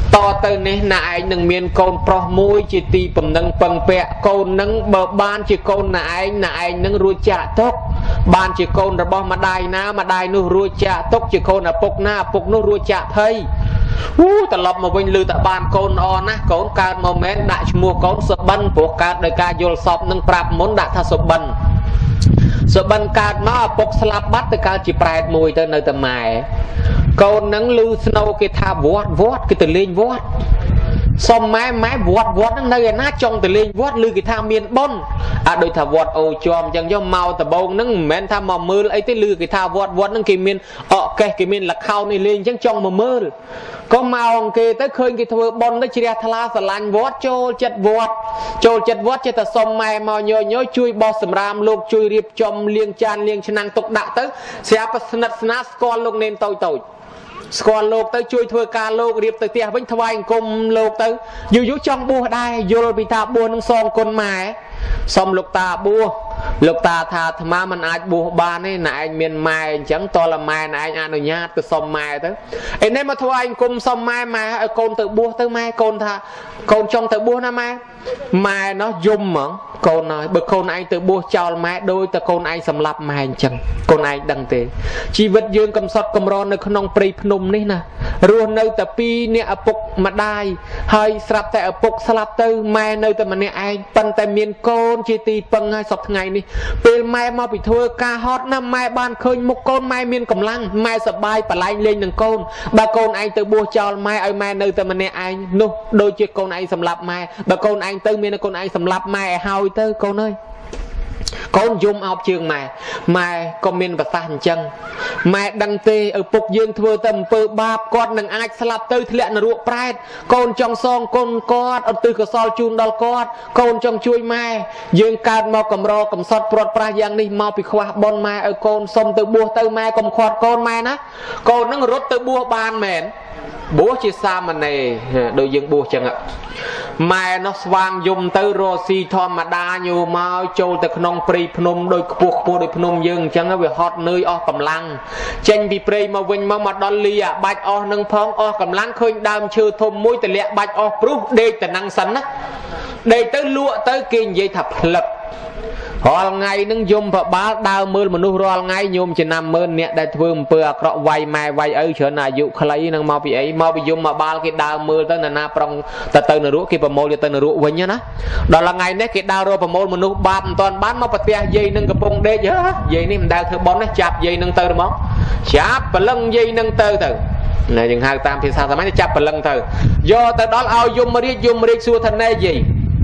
to từ này nãy nâng miền côn pro môi chỉ tì bầm nâng bằng bẹ côn nâng bờ ban chỉ côn nãy nâng ruồi chạ tóc ban chỉ côn là bom mà đai nu ruồi chạ tóc chỉ côn là pok nu ruồi chạ thấyตลบมาวิ่งลือตะบานโกนอนะโกนการโมเมนต์ได้ชัวโกนสบันพวกการโดยการโยนสอบนึงปรับมุนได้ทัศบันการมาปกสลับบัตรการจีแปรมวยเตอร์ในตะไม้โกนนังลือสโนว์กิทาวอดกิตลิงวอดสมไม้วอดนั่งในหน้าจงตลิงวอดลือกิทาเมียนบนโดยทาวอดโอจอมจังย่อมเมาตะบงนั่งแมนทำมามือไอ้ที่ลือกิทาวอดนั่งกิมินแกกิมินหลักเข้าในลิงจังจงมามือก็เมาองเกตเคยกิทาวบนได้เชียร์ทลาสลันวอดโจจัดวอดจะแต่สมไม้มาโยช่วยบอสมรามลูกช่วยเรียบจมเลี้ยงจานเลี้ยงชนังตกดะเตเสียประสนัดสนัสกอลลงเน้นโตสกอลโลกเตช่วยทัวการโลกเรียบเตียวิ่งทวายกลมโลกเตอยู่จ้องบัวได้โยนไปตาบัวนั่งซองคนหมายสมลูกตาบัวลูกตาทาธรรมะมันอาจบัวบานให้นายเมียนไม้จังตอละไม้นายอนุญาตก็สมไม้เตไอ้เนี่ยมาทวายกลมสมไม้มาไอ้โกนเตบัวเตไม้โกนทาโกนจงเตบัวนะไม้เนาะยุ่มเหมือนโกนหน่อยเบอร์โกนไอ้เตบัวเจ้าไม้โดยแต่โกนไอ้สำหรับไม้จังโกนไอ้ดังเตชีวิตยืนกำสดกำรอนในขนมปรีพนมนี่นะรวมในแต่ปีเนี่ยอปกมาได้ให้สลับแต่อปกสลับเตอไม้ในแต่มันเนี่ยไอ้ปันแต่เมียนโกนจีตีปังให้สดไงนี่เป็นไม้มาปิดทัวกาฮอตน้ำไม้บ้านเคยมุกโกนไม้เมียนกำลังไม้สบายปลายเล่นหนึ่งโกนบาโกนไอ้เตบัวเจ้าไม้ไอ้ไม้ในแต่มันเนี่ยไอ้นู่โดยเจ้าโกนไอ้สำหรับไม้บาโกนไอ้เตเมียนโกนไอ้สำหรับไม้เฮาเตโกนเลยโกนยุ่มเอาเชืองไม้ก็เมียนภาษาจังไม้ดังเตปุกยืนทัวเต็มเปิดบาปกอดหนังไอ้สลับเตยทะเลนรัวปลายโกนจองซองโกนกอดเอาตือกระซอลจูนดอลกอดโกนจองช่วยไม้ยืนการมากำรอกำสอดปลดปลายอย่างนี้มาปิขวาบอลไม้โกนสมเตบัวเตไม้กำขวดโกนไม้นะโกนนั่งรถเตบัวบานแมนบัวจีซามันเน่โดยยังบัวจังอะไม้นสว่างยมเตอโรซีทอมมาดาอยู่มาโจลแต่ขนมปรีพนมโดยพวกโดยพนมยังจังเอาไว้ฮอตเนยออกกำลังเจนปีเปรย์มาวิ่งมาดอลเลียบัดออกนังพองออกกำลังเคยดามชื่อทมมุ้ยแต่เละบัดออกปลุกเด็กแต่นังสันนะเด็กเตอลัวเตอกินยัยถับหลับรอไงนึงยมพระบาลดาวมือมนุษย์รอไงยมจะนำมือเนี่ยได้เพิ่มเปลือกเราไวแม่ไวเฉินอายุใครนั่งมาปีไอ้มาไปยมมาบาลกิดาวมือตั้งนาปรองแต่เตยนรุกิปโมลเตยนรุวันนี้นะดอลไงเนี่ยกิดาวรอปโมลมนุษย์บานตอนบ้านมาปฏิยัยยัยนึงกระปงเดยเยอะยัยนี่มันดาวเธอบอลนะจับยัยนึงเตยมั้งจับปลังยัยนึงเตยnày dừng hai tam thì sao mới chập lần thử do ta đó ao dùng mari xua thân này gì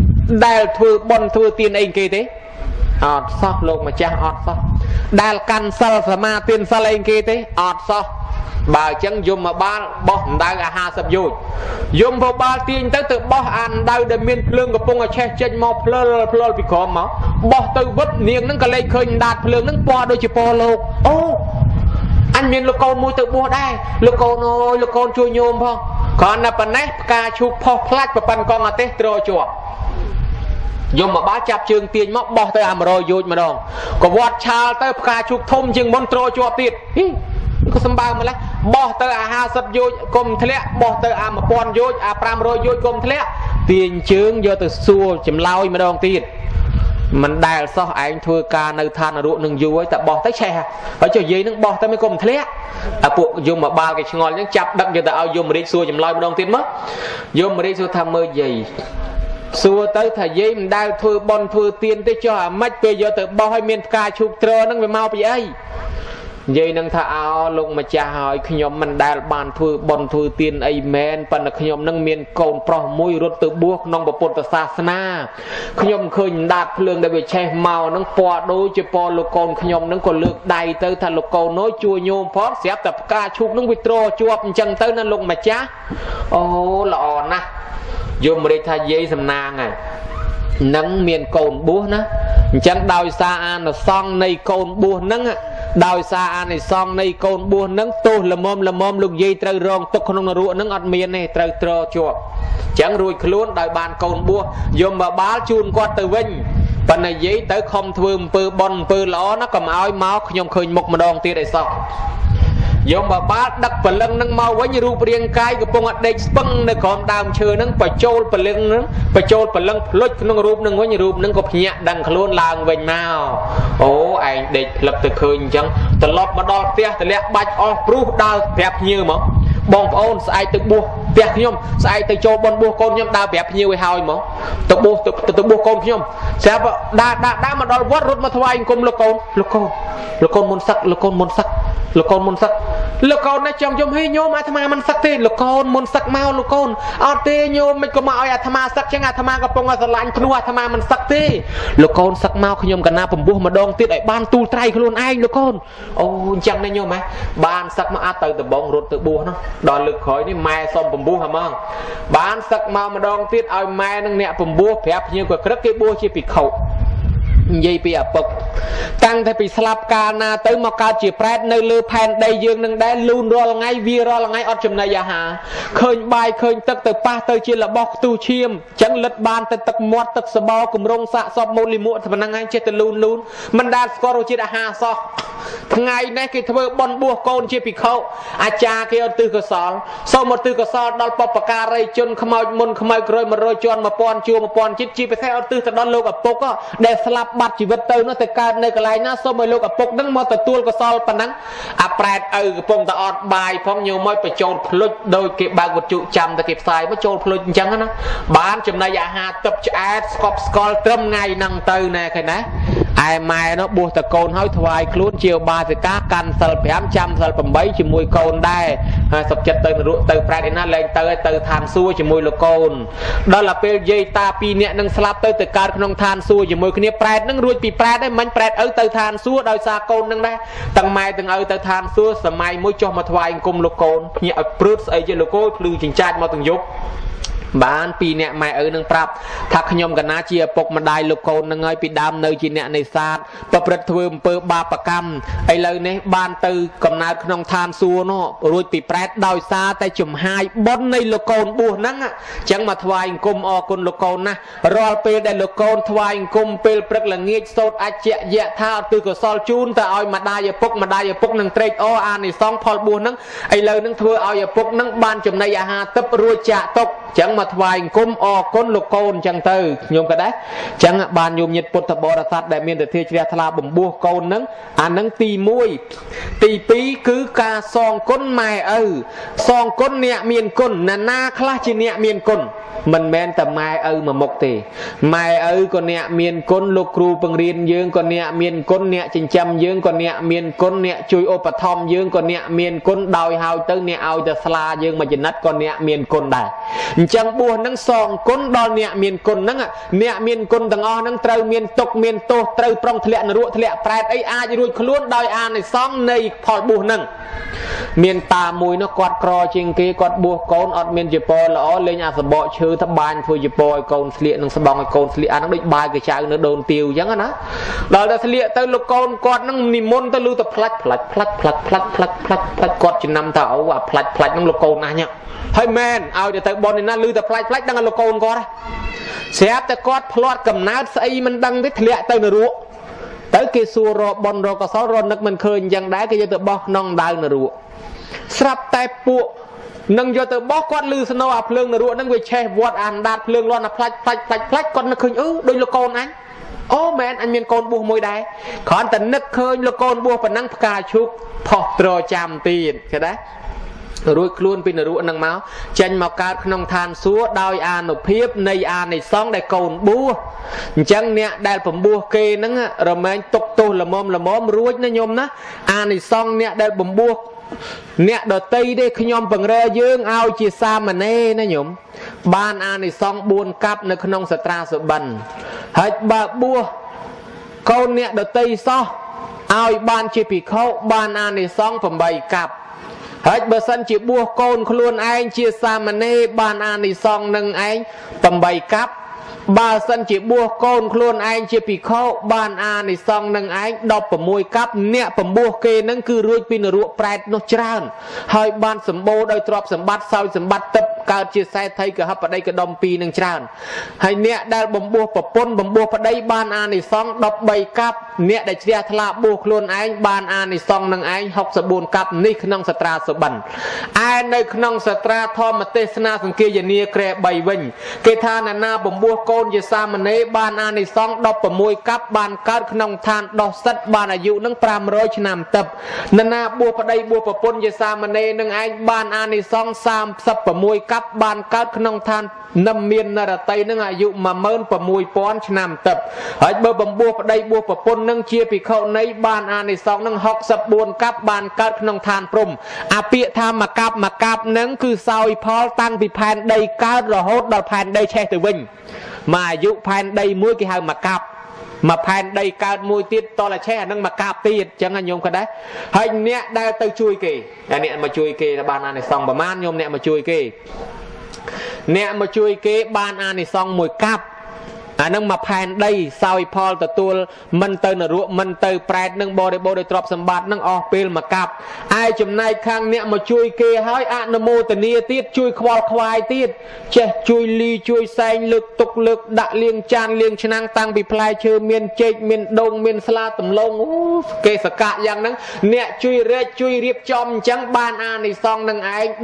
đài thưa bon thưa tiền anh kia thế sót lộn mà cha sót đài can sal sama tiền sal anh kia thế sót bà chẳng dùng mà ba bỏ đài là 50 dùi dùng vào ba tiền tới từ bỏ ăn đài để miên lương của phong ở trên mò plơ bị khó máu bỏ từ vứt niềng nó cả lấy khơi đạt lương nó qua đôi chỉ po lô anh miền lục con mua từ bùa đây lục con chui nhôm phong còn là phần này ca chụp phô flash và phần con là tết trôi chuột dùng mà bá chập trường tiền móc bỏ tới làm rồi vui mà đòn có vót cha tới ca chụp thông chừng món trôi chuột tiền có xâm bao mà lấy bỏ tới 50 vui cùng thế bỏ tới mà con vui pram rồi vui cùng thế tiền chướng do từ xua chìm lao mà đòn tiền mình đài sao anh thưa ca nơi than ở ruộng nương du ấy ta bỏ tới xe ở chỗ gì nó bỏ tới mấy con thế buộc dùng mà ba cái ngòi những chập đập cho ta ao dùng mà đi xua chìm loi mà đông tiền mất dùng mà đi xua tham mơ gì xua tới thời gian mình đài thưa bon thưa tiền tới cho mách bây giờ từ bao hai miền ca chụp trơ nó về mau bị ấy vậy năng thà ao lùng mà cha hỏi khi nhóm mình đài bàn thưa bon thưa tiền ấy men phần là khi nhóm năng miền cồn pro môi rốt từ buộc nong bột từ xa na khi nhóm khơi đạt lương để bị che màu năng po đôi cho po lục cồn khi nhóm năng còn lược đầy tới thà lục cồn nói chua nhôm phó xếp tập ca chụp năng vitro chuột chân tới năng lùng mà cha ô lọ na vô mà đi thay giấy sầm nang à nắng miền cồn búa ná chẳng đào xa an là son này cồn búa nắng à đào xa an này son này cồn búa nắng tô là mom lục dây trời rong tục không là ruộng nắng ọt miền này trời trơ chuột chẳng rồi luôn đào bàn cồn búa vô mà bá chun qua từ vinh phần này giấy tới không thơm pư bon pư ló nó cầm áo máu nhom khơi một mà đòn tia để sao Dòng bà bát đắc bà lưng nâng mau với như rụp riêng cái của bông đếch băng nơi còn đàm chơ nâng bà chôl bà lưng nâng bà chôl bà lưng lốt nâng rụp nâng với như rụp nâng cột nhạc đằng luôn làng về nào ố anh đếch lập từ khơi chẳng từ lọt mà đo tía từ lẹ bạch off proof đào đẹp như mà bong ôn sai từ buộc đẹp nhom sai từ châu bon buộc con nhom đào đẹp như vậy hồi mà từ buộc con nhom sẽ đã mà đo vót rút mà thôi anh cùng lục con môn sắc lục con này chồng chồng hay nhôm ai tham ăn sắc thế lục con môn sắc mau lục con ở tê nhôm mình có mà ai tham ăn sắc chẳng ai tham ăn gặp bông ở lạnh khua tham ăn sắc thế lục con sắc mau khi nhôm cả na bầm buộc mà đong tiết lại ban tu trai luôn ai lục con ô chẳng này nhôm mà ban sắc mà từ bông rút từ buộc nó đo lực khỏi ní mai xong bầm buộc hả mong ban sắc mau mà đong tiết ai mai năng nẹt bầm buộc phép như của cái buộc chỉ bị khẩu dây bị ập tăng thay bị slap ca na tới mà ca chỉ prét nơi lư pan đây dương nâng đá luôn rồi ngay vi rồi ngay ở trong này ya hà khơi bài khơi tật từ pa tới chỉ là bọc tu chiêm chẳng lật ban tới tật mót tật sờ bao cùng rong xạ sọp môn li muộn thì năng ngay chết từ luôn mình đã score chỉ là hà so ngày nay cái thưa bon bùa con chỉ bị khâu cha kia từ cơ sở sau một từ cơ sở đo bọc ca ray chôn khmai môn khmai rồi mà rồi chôn mà pon chua mà pon chít chỉ phải theo từ từ đo lô ở bốc á để slapบัตรชีวิตเติมนั่นแต่การในกลายน่าสมัยโลกกับปกนั่งมาแต่ตัวก็ซอลปนังอาแปดกับปงตะอดบายพร้อมโยมไม่ไปโจรพลุดโดยเก็บบางวัตถุจำแต่เก็บสายไม่โจรพลุดจังนะบ้านจำนายาหาตับจะแอดสกอปสกอลเติมไงนั่งเติมแน่ใครนะไอ้ไม้เนาะบัวตะโกนให้ถวายคลุ้นเชียวบาสิก้ากันสลับแย้มจำสลับใบจมูกโกนได้สับจัดเติมรุ่เติมแปดนั่นเลยเติมทานซัวจมูกโลโกนนั่นแหละเป็นเยตาปีเนี่ยนั่งสลับเติมแต่การขนมทานซัวจมูกเนี่ยแปดนั่งรวยปีแปดได้มันแปดเติมทานซัวโดยซาโกนนั่งได้ตั้งไม้ตั้งเติมทานซัวสมัยมวยจอมาถวายกลมโลโกนเนี่ยปลื้มไอ้เจโลโก้พลือจิงจัดมาตั้งยกบ้านปีเนี่ยไม่นึงปรับถ้าขยมกันนะเชียปกมาได้ลูกโกนนึงไงปีดำเนยจีเนี่ยในศาสตร์ประพฤติเพิ่มเปิดบาปกรรมไอ้เลยเนี่ยบ้านตือกำนัดขนมทานซัวเนาะรวยปีแปดดอยซาแต่จุ่มหายบนในลูกโกนบัวนั่งอ่ะจังมาถวายกลมออกลลูกโกนนะรอเปได้ลูกโกนถวายกลมเปลปรึกละเงียโซดอาเจเยะท่าตือกซอลจูนแต่เอามาได้ยาปกมาได้ยาปกนั่งเตรออ่านในซองพอลบัวนั่งไอ้เลยนั่งเธอเอายาปกนั่งบ้านจุ่มในยาหาตับรวยจะตกจังมาถวายกลมออกคนลูกโกนจังเตอโยมก็ได้จังบานโยมยึดปุตตะบรสัตได้เมียนแต่เทียเชียทลาบ่มบัวโกนนั้นอันนั้นตีมวยตีปีคือกาซองก้นไม้ซองก้นเนี่ยเมียนก้นนาคลาชิเนี่ยเมียนก้นมันแม้แต่ไม้มาหมกตีไม้ก็เนี่ยเมียนก้นลูกครูปังเรียนยืงก็เนี่ยเมียนก้นเนี่ยจิงจำยืงก็เนี่ยเมียนก้นเนี่ยช่วยโอปทอมยืงก็เนี่ยเมียนก้นดาวหาวเติ้งเนี่ยเอาแต่สลายืงมาจินัดก็เนี่ยเมียนก้นได้จังบัวนั่งซองก้นดอเนี่ยเมียนก้นนั่งอ่ะเนี่ยเมียนก้นต่างอ้อนั่งเตาเมียนตกเมียนโตเตาปรองทะเลนรุ่ทะเลแปดไอ้อาจะรุ่ยขลุ่นดอยอาในซองในพอบัวนั่งเมียนตามวยนักกอดครอจิงกีกอดบัวโกนอดเมียนจีปอละอ้อเลยอาสบอชื่อทับบานฟูจีปอยโกนเสียนั่งสบองโกนเสียนั่งด้วยบายกระจายเนื้อโดนติวยังนะเราจะเสียเตาลูกโกนกอดนั่งนิมนต์เตาลูกตะพลัดกอดจินนำเตาว่าพลัดนั่งลูกโกนนะเนี่ยให้แมนเอาจะเตะบอลในนั้นลือแต่พลัดดังลูกโกนก็ได้เสียแต่กอดพลอดกับน้าใส่มันดังได้ทะเลเตาเนื้อรู้แต่เกสัวรอบอลรอกระซ้อรอนึกมันเคยยังได้ก็จะเตะบอลน้องดาวเนื้อรู้สลับแต่ปุนั่งจะเตะบอลกอดลือสนอเพลิงเนื้อรู้นั่งไปแช่วอดอันดาเพลิงร้อนพลัดกอดนึกเคยโดยลูกโกนนั้นโอ้แมนอันมีนโกนบัวมวยได้ขอนแต่นึกเคยลูกโกนบัวปนังพกาชุกพอตรอจำตีนใช่ไหมรู้คล้วนเป็นรู้นังเมาจันมาการขนมทานซัวดาวอานุเพียบในอาในซองได้โกนบัวจังเนี่ยได้ผมบัวเกนั่งเราแมนตกตัวละมอมรู้นะโยมนะอาในซองเนี่ยได้ผมบัวเนี่ยดอตีได้ขยมปังเรยยืงเอาจีซามันเน่นะโยมบ้านอาในซองบุญกับในขนมสตราสุบันให้บาบัวเขาเนี่ยดอตีซอเอาบ้านจีปีเขาบ้านอาในซองผมใบกับให้เบอร์สันจีบัวโกนขลุ่นไอจีซามันเน่บ้านอาในซองหนึ่งไอผมใบกับบาสันจีบัวโกนคล้วนไอจีปีเข้าบ้านอาในซองนังไอดอกประมวยกับเนี่ยประบัวเกนั่นคือรุ่ยปีนรุ่ยแปดนกจานให้บ้านสมบูรณ์โดยตรอบสมบัติซอยสมบัติตับកើតជាសេដ្ឋីកហបដីកដុំ2នឹងច្រើនហើយអ្នកដែលបំពោះប្រពន្ធបំពោះប្តីបានអានិសង្ឃ13កាប់អ្នកដែលជ្រះថ្លាបួសខ្លួនឯងបានអានិសង្ឃនឹងឯង64កាប់នេះក្នុងសត្រាសុបិនឯនៅក្នុងសត្រាធម្មទេសនាសង្គាយនាក្រែ3វិញគេថាណានាបំពោះកូនជាសាមណេរបានអានិសង្ឃ16កាប់បានកើតក្នុងឋានដោះសិតបានអាយុនឹង500ឆ្នាំទឹក ណានាបួសប្តីបួសប្រពន្ធជាសាមណេរនឹងឯងបានអានិសង្ឃ36កាប់បានកើតក្នុងឋាននឹមមាននរតីនឹងអាយុ16000ឆ្នាំទឹកហើយបើបំពោះប្តីបួសប្រពន្ធនឹងជាភិក្ខុនីបានអានិសង្ឃនឹង64កាប់បានកើតក្នុងឋានព្រំអាពាក្យថាមកកាប់នឹងគឺសោយផលតាំងពីផែនដីកើតរហូតដល់ផែនដីឆេះទៅវិញមកអាយុផែនដីមួយគេហៅមកកាប់មកផែនដីកើតមួយទៀតតលឆេះអានឹងមកកាប់ទៀតអញ្ចឹងញោមក៏ដែរហើយអ្នកដែលទៅជួយគេអ្នកមកជួយគេបានអានិសង្ឃប្រមាណញោមអ្នកមកជួយគេបានអានិសង្ឃមួយកាប់អានឹងមកផែនដីសោយផលទទួលមិនទៅនរកមិនទៅប្រែតនឹងបរិបូរដោយទ្រព្យសម្បត្តិនឹងអស់ពេលមកកាប់ឯចំណែកខាងអ្នកមកជួយគេហើយអនុមោទនាទៀតជួយខ្វល់ខ្វាយទៀតចេះជួយលីជួយសែងលើកទុកលើកដាក់លាងចានលាងឆ្នាំងតាំងពីផ្លែឈើមានចេកមានដូងមានស្លាដំឡូងអូគេសកៈយ៉ាងហ្នឹងអ្នកជួយរែកជួយរៀបចំអញ្ចឹងបានអានិសង្ឃនឹងឯង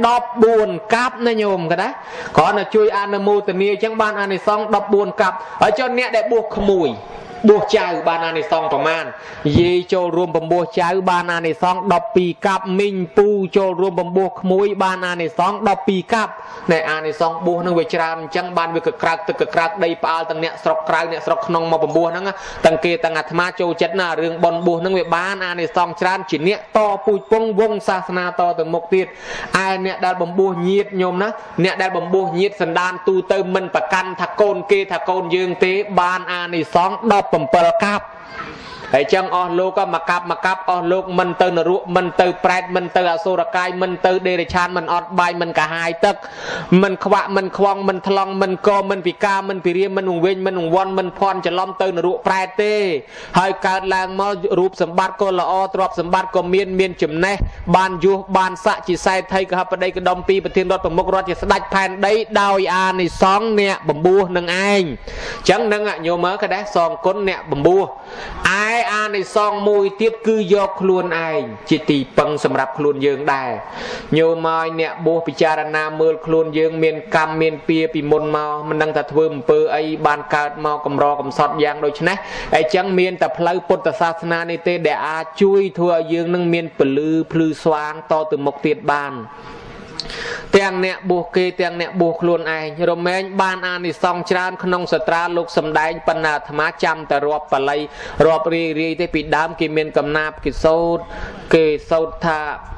14កាប់ណាញោមក៏ដែរគ្រាន់តែជួយអនុមោទនាអញ្ចឹងបានអានិសង្ឃ14កាប់ហើយចុះអ្នកដែលបួសក្មួយបួសចៅបានអានិសង្ឃប្រមាណយាយចូលរួមបំពោះចៅបានអានិសង្ឃ12កាប់មីងពូចូលរួមបំពោះក្មួយបានអានិសង្ឃ12កាប់ណែអានិសង្ឃបួសនឹងវាច្រើនអញ្ចឹងបានវាកក្រើកទឹកកក្រើកដីផ្អើលទាំងអ្នកស្រុកក្រៅអ្នកស្រុកក្នុងមកបំពោះហ្នឹងទាំងគេទាំងអាត្មាចូលចិត្តណារឿងបនបួសហ្នឹងវាបានអានិសង្ឃច្រើនជាអ្នកតពូជពងវងសាសនាតទៅមុខទៀតឯអ្នកដែលបំពោះញាតញោមណាអ្នកដែលបំពោះញាតសន្តានទូទៅមិនប្រកាន់ថាកូនគេថាកូនយើងទេបានអានិសង្ឃ17កាប់ហើយចឹងអស់លោកមកកាប់អស់លោកមិនទៅនរកមិនទៅប្រែតមិនទៅអសុរកាយមិនទៅដេរឆានមិនអត់បាយមិនកាហាយទឹកមិនខ្វាក់មិនខ្វងមិនថ្លង់មិនកមិនពិការមិនពិរាមមិនវង្វេងមិនវង្វាន់មិនភ័ន្តច្រឡំទៅនរកប្រែតទេហើយកើតឡើងមករូបសម្បត្តិក៏ល្អទ្រព្យសម្បត្តិក៏មានចំណេះបានយុះបានស័កជាសេដ្ឋីកហបដីកដុំ2ប្រធានរដ្ឋប្រមុខរដ្ឋជាស្ដេចផែនដីដោយអានិសង្ឃអ្នកបំពោះនឹងឯងចឹងនឹងញោមមើលក៏ដែរសងគុណអ្នកបំពោះឯអានិសង្ឃមួយទៀតគឺយកខ្លួនឯងជាទីពឹងសម្រាប់ខ្លួនយើងដែរញោមឲ្យអ្នកបួសពិចារណាមើលខ្លួនយើងមានកម្មមានពៀពីមុនមកមិនដឹងថាធ្វើអំពើអីបានកើតមកកម្រកំសត់យ៉ាងដូចនេះអញ្ចឹងមានតែផ្លូវពុទ្ធសាសនានេះទេដែលអាចជួយធ្វើឲ្យយើងនឹងមានពលឺភ្លឺស្វាងតទៅមុខទៀតបានទាំងអ្នកបួសគេទាំងអ្នកបួសខ្លួនឯងរមែងបានអានិសង្ឃច្រើនក្នុងសត្រាលោកសំដែងបណ្ណាអាត្មាចាំតែរាប់បល័យរាប់រាយទេពីដើមគេមានកំណាព្យគេសូត្រថា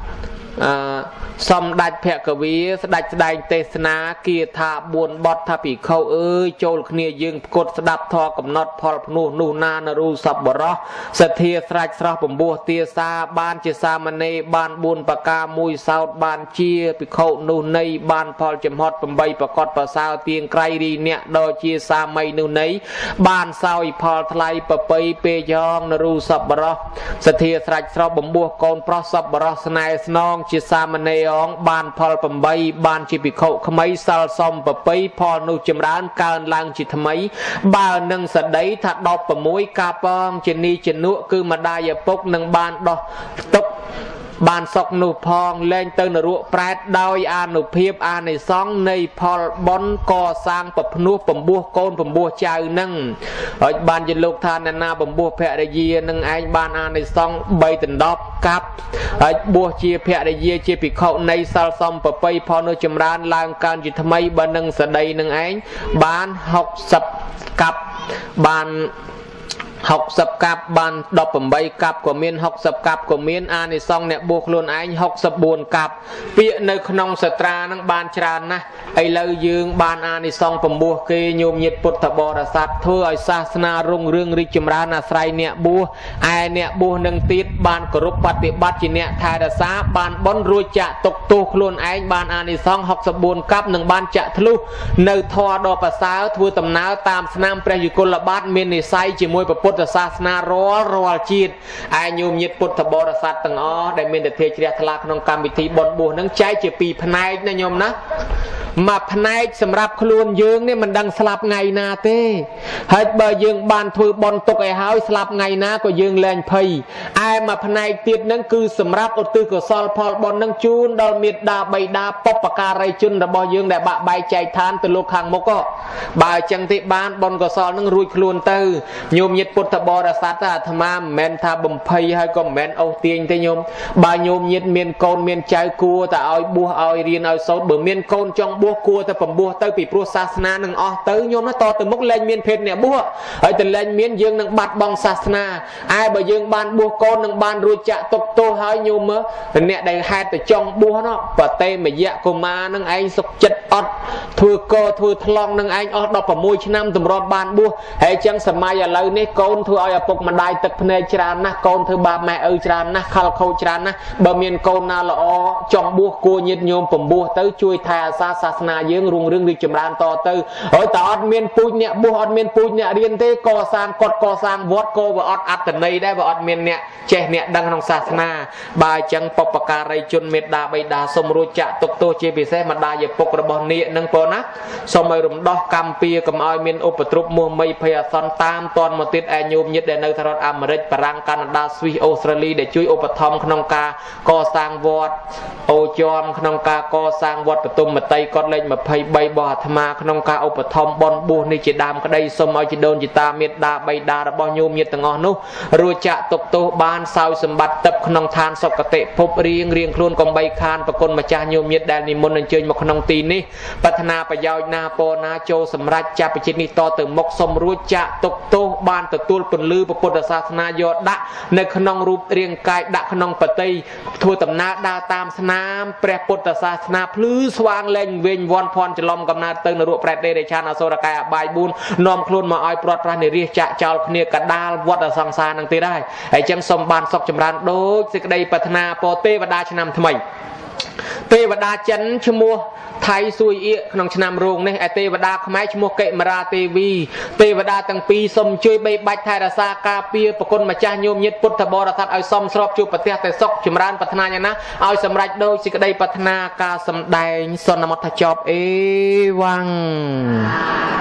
សំដេចភគវីស្ដេចស្ដែងទេសនាគាថា4បទថាភិក្ខុអើយចូលគ្នាយើងផ្គត់ស្ដាប់ធម៌កំណត់ផលភ្នោះនោះណានរូសពបរោះសទ្ធាស្រេចស្រស់ពំពោះទាសាបានជាសាមណេរបាន4ប្រការ1សោតបានជាភិក្ខុនោះនៃបានផលចំហត់8ប្រកបប្រសើរទៀងក្រៃរីអ្នកដ៏ជាសាមីនោះនៃបានសោយផលថ្លៃប្រពៃពេយ៉ងនរូសពបរោះសទ្ធាស្រេចស្រស់ពំពោះកូនប្រុសសពបរោះស្នេហ៍ស្នងជាសាមណេរអង្គបានផល8បានជាភិក្ខុក្មីសាលសំប្រពៃផលនោះចម្រើនកើនឡើងជាថ្មីបើនឹងសដីថា16កាពងជានីជនុគឺម្ដាយឪពុកនឹងបានដោះទុកបានសុកនោះផងលែងទៅនរកប្រែតដោយអានុភាពអានិសង្ឃនៃផលបុណ្យកសាងប្រភ្នោះពំពោះកូនពំពោះចៅនឹងហើយបានជាលោកថាអ្នកណាពំពោះភរិយានឹងឯងបានអានិសង្ឃ3ដណ្ដប់កាប់ហើយបួសជាភរិយាជាភិក្ខុនៃសាលសំប្រពៃផលនោះចម្រើនឡើងកើនជាថ្មីបើនឹងសដីនឹងឯងបាន60កាប់បាន60កាប់បាន18កាប់ក៏មាន60កាប់ក៏មានអានិសង្ឃអ្នកបួសខ្លួនឯង64កាប់ពាក្យនៅក្នុងសត្រានឹងបានច្រើនណាស់ឥឡូវយើងបានអានិសង្ឃពំពោះគេញោមញាតិពុទ្ធបរិស័ទធ្វើឲ្យសាសនារុងរឿងរីកចម្រើនអាស្រ័យអ្នកបួសឯអ្នកបួសនឹងទៀតបានគោរពបប្រតិបត្តិជាអ្នកថែរក្សាបានបន់រួចចាក់ទុកទោសខ្លួនឯងបានអានិសង្ឃ64កាប់នឹងបានចាក់ធ្លុះនៅធម៌ដ៏ប្រសើរធ្វើដំណើរតាមស្នាមព្រះយុគលបาทមាននិស្ស័យជាមួយពុទ្ធសាសនារាល់ជាតិឯញោមញាតិពុទ្ធបរិស័ទទាំងអស់ដែលមានទិដ្ឋិជ្រះថ្លាក្នុងកម្មវិធីបុណ្យបួសនឹងចែកជា2ផ្នែកណាញោមណា mà này sầm rạp luôn dương này mình đang slap ngày na thế hết bờ dương ban thôi bon tục ai háo slap ngày na của dương lên phây ai mà này tiệt nâng cư sầm rạp ở tư của sol pol bon nâng chun đo miệt đa bay đa pop cà ray chun là bờ dương đại bạ bay chạy than từ lục hàng mốc có bà chẳng thị ban bon của sol nâng ruồi luôn tư nhôm nhiệt bột thà bò đã sát ra tham am men tha bầm phây hay còn men âu tiên thế nhôm bà nhôm nhiệt miền côn miền trái cua ta ao bua ao riêng ao sốt bờ miền côn trong bua cua ta phẩm bua tới bị pro sasna nâng o tới nhôm nó to từ mốc lên miền phết nè bua ở từ lên miền dương nâng bát bong sasna ai bờ dương ban bua côn nâng ban ruồi chạ tục tô hai nhôm mớ nè đầy hai từ trong bua nó và tê mà dạ cô ma nâng anh sụp chật ọt thưa cô thưa thong nâng anh ọt đọc vào môi năm tầm rọt ban bua hệ chẳng sầm mai ở lâu nè côn thưa ai phục mà đại tật phê tràn na côn thưa ba mẹ ơi tràn na khal khâu tràn na bờ miền côn na lọ trong bua cua nhiệt nhôm phẩm bua tới chui thà sa sasna dương rung rưng đi chìm lan to tư ở ta ọt miền pui nè bua ọt miền pui nè điên thế co sang vót cô và ọt ắt từ này đây và ọt miền nè che nè đăng trong sasna bài chẳng pop cà ray chun mệt đa bay đa sông ruột chạ tục tô chia bị xe mà đa dẹp phục rồi bọn nè nâng po nát xong rồi rụng đo cam pia cầm ai miền Úc mua mây phê son tam toàn một tiết ai nhôm nhiệt để nơi thằng Americ Parang Canada Swiss Australia để chui Úc thom khung ca co sang vót ô chom khung ca co sang vót tụm mà tây con lên mà phê bay bò tham ma khung ca Úc thom bon bu ni chỉ đam cái đây xong ai chỉ đôn chỉ ta miệt đa bay đa bao nhôm nhiệt từng ngon nút rồi chạ tục tô ban sau sầm bát tập khung than sọc cái tệ phúc riêng luôn còn bay khan và con mà cha nhôm nhiệt đàn ni môn nên chơi một khung tin níปัฒนาประโยชน์นาโปนาโจสำรัจจับจิตนิโตถึงมกสมรู้จะตกโตบ้านตะตูลปนลือประพุทธศาสนายอดะในขนองรูปเรียงกายดะขนองปฏิทั่วตำนาดาตามสนามแปรพุทธศาสนาพลื้สว่างเล่งเวียนวอนพรจะลอมกำนาเติงนรุแปรเดชานาโซรกายบายบุญนอมคลุนมาอ้อยปลอดพระในเรียจะเจ้าเนียกระดาลวัดสังสารนังตีได้ไอ้จังสมบานศกจำรานโดยสิกได้ปัฒนาโปเตวดาชนำทำไมเทวดาจันชมัวไทยซุยเอะขนมชนามโรงเนี่ยไอเทวดาขมายชมัวเกมราเทวีเทวดาตั้งปีสมช่วยใบใบไทยราซากาเปียปกลมาจ้าโยมยึดพุทธบริษัทเอาซอมสอบจูปฏิแต่ซอกจมรานปัฒนาอย่างนะเอาสำรัจโดยสิกได้ปัฒนาการสำแดงสนมัทจอบเอวัง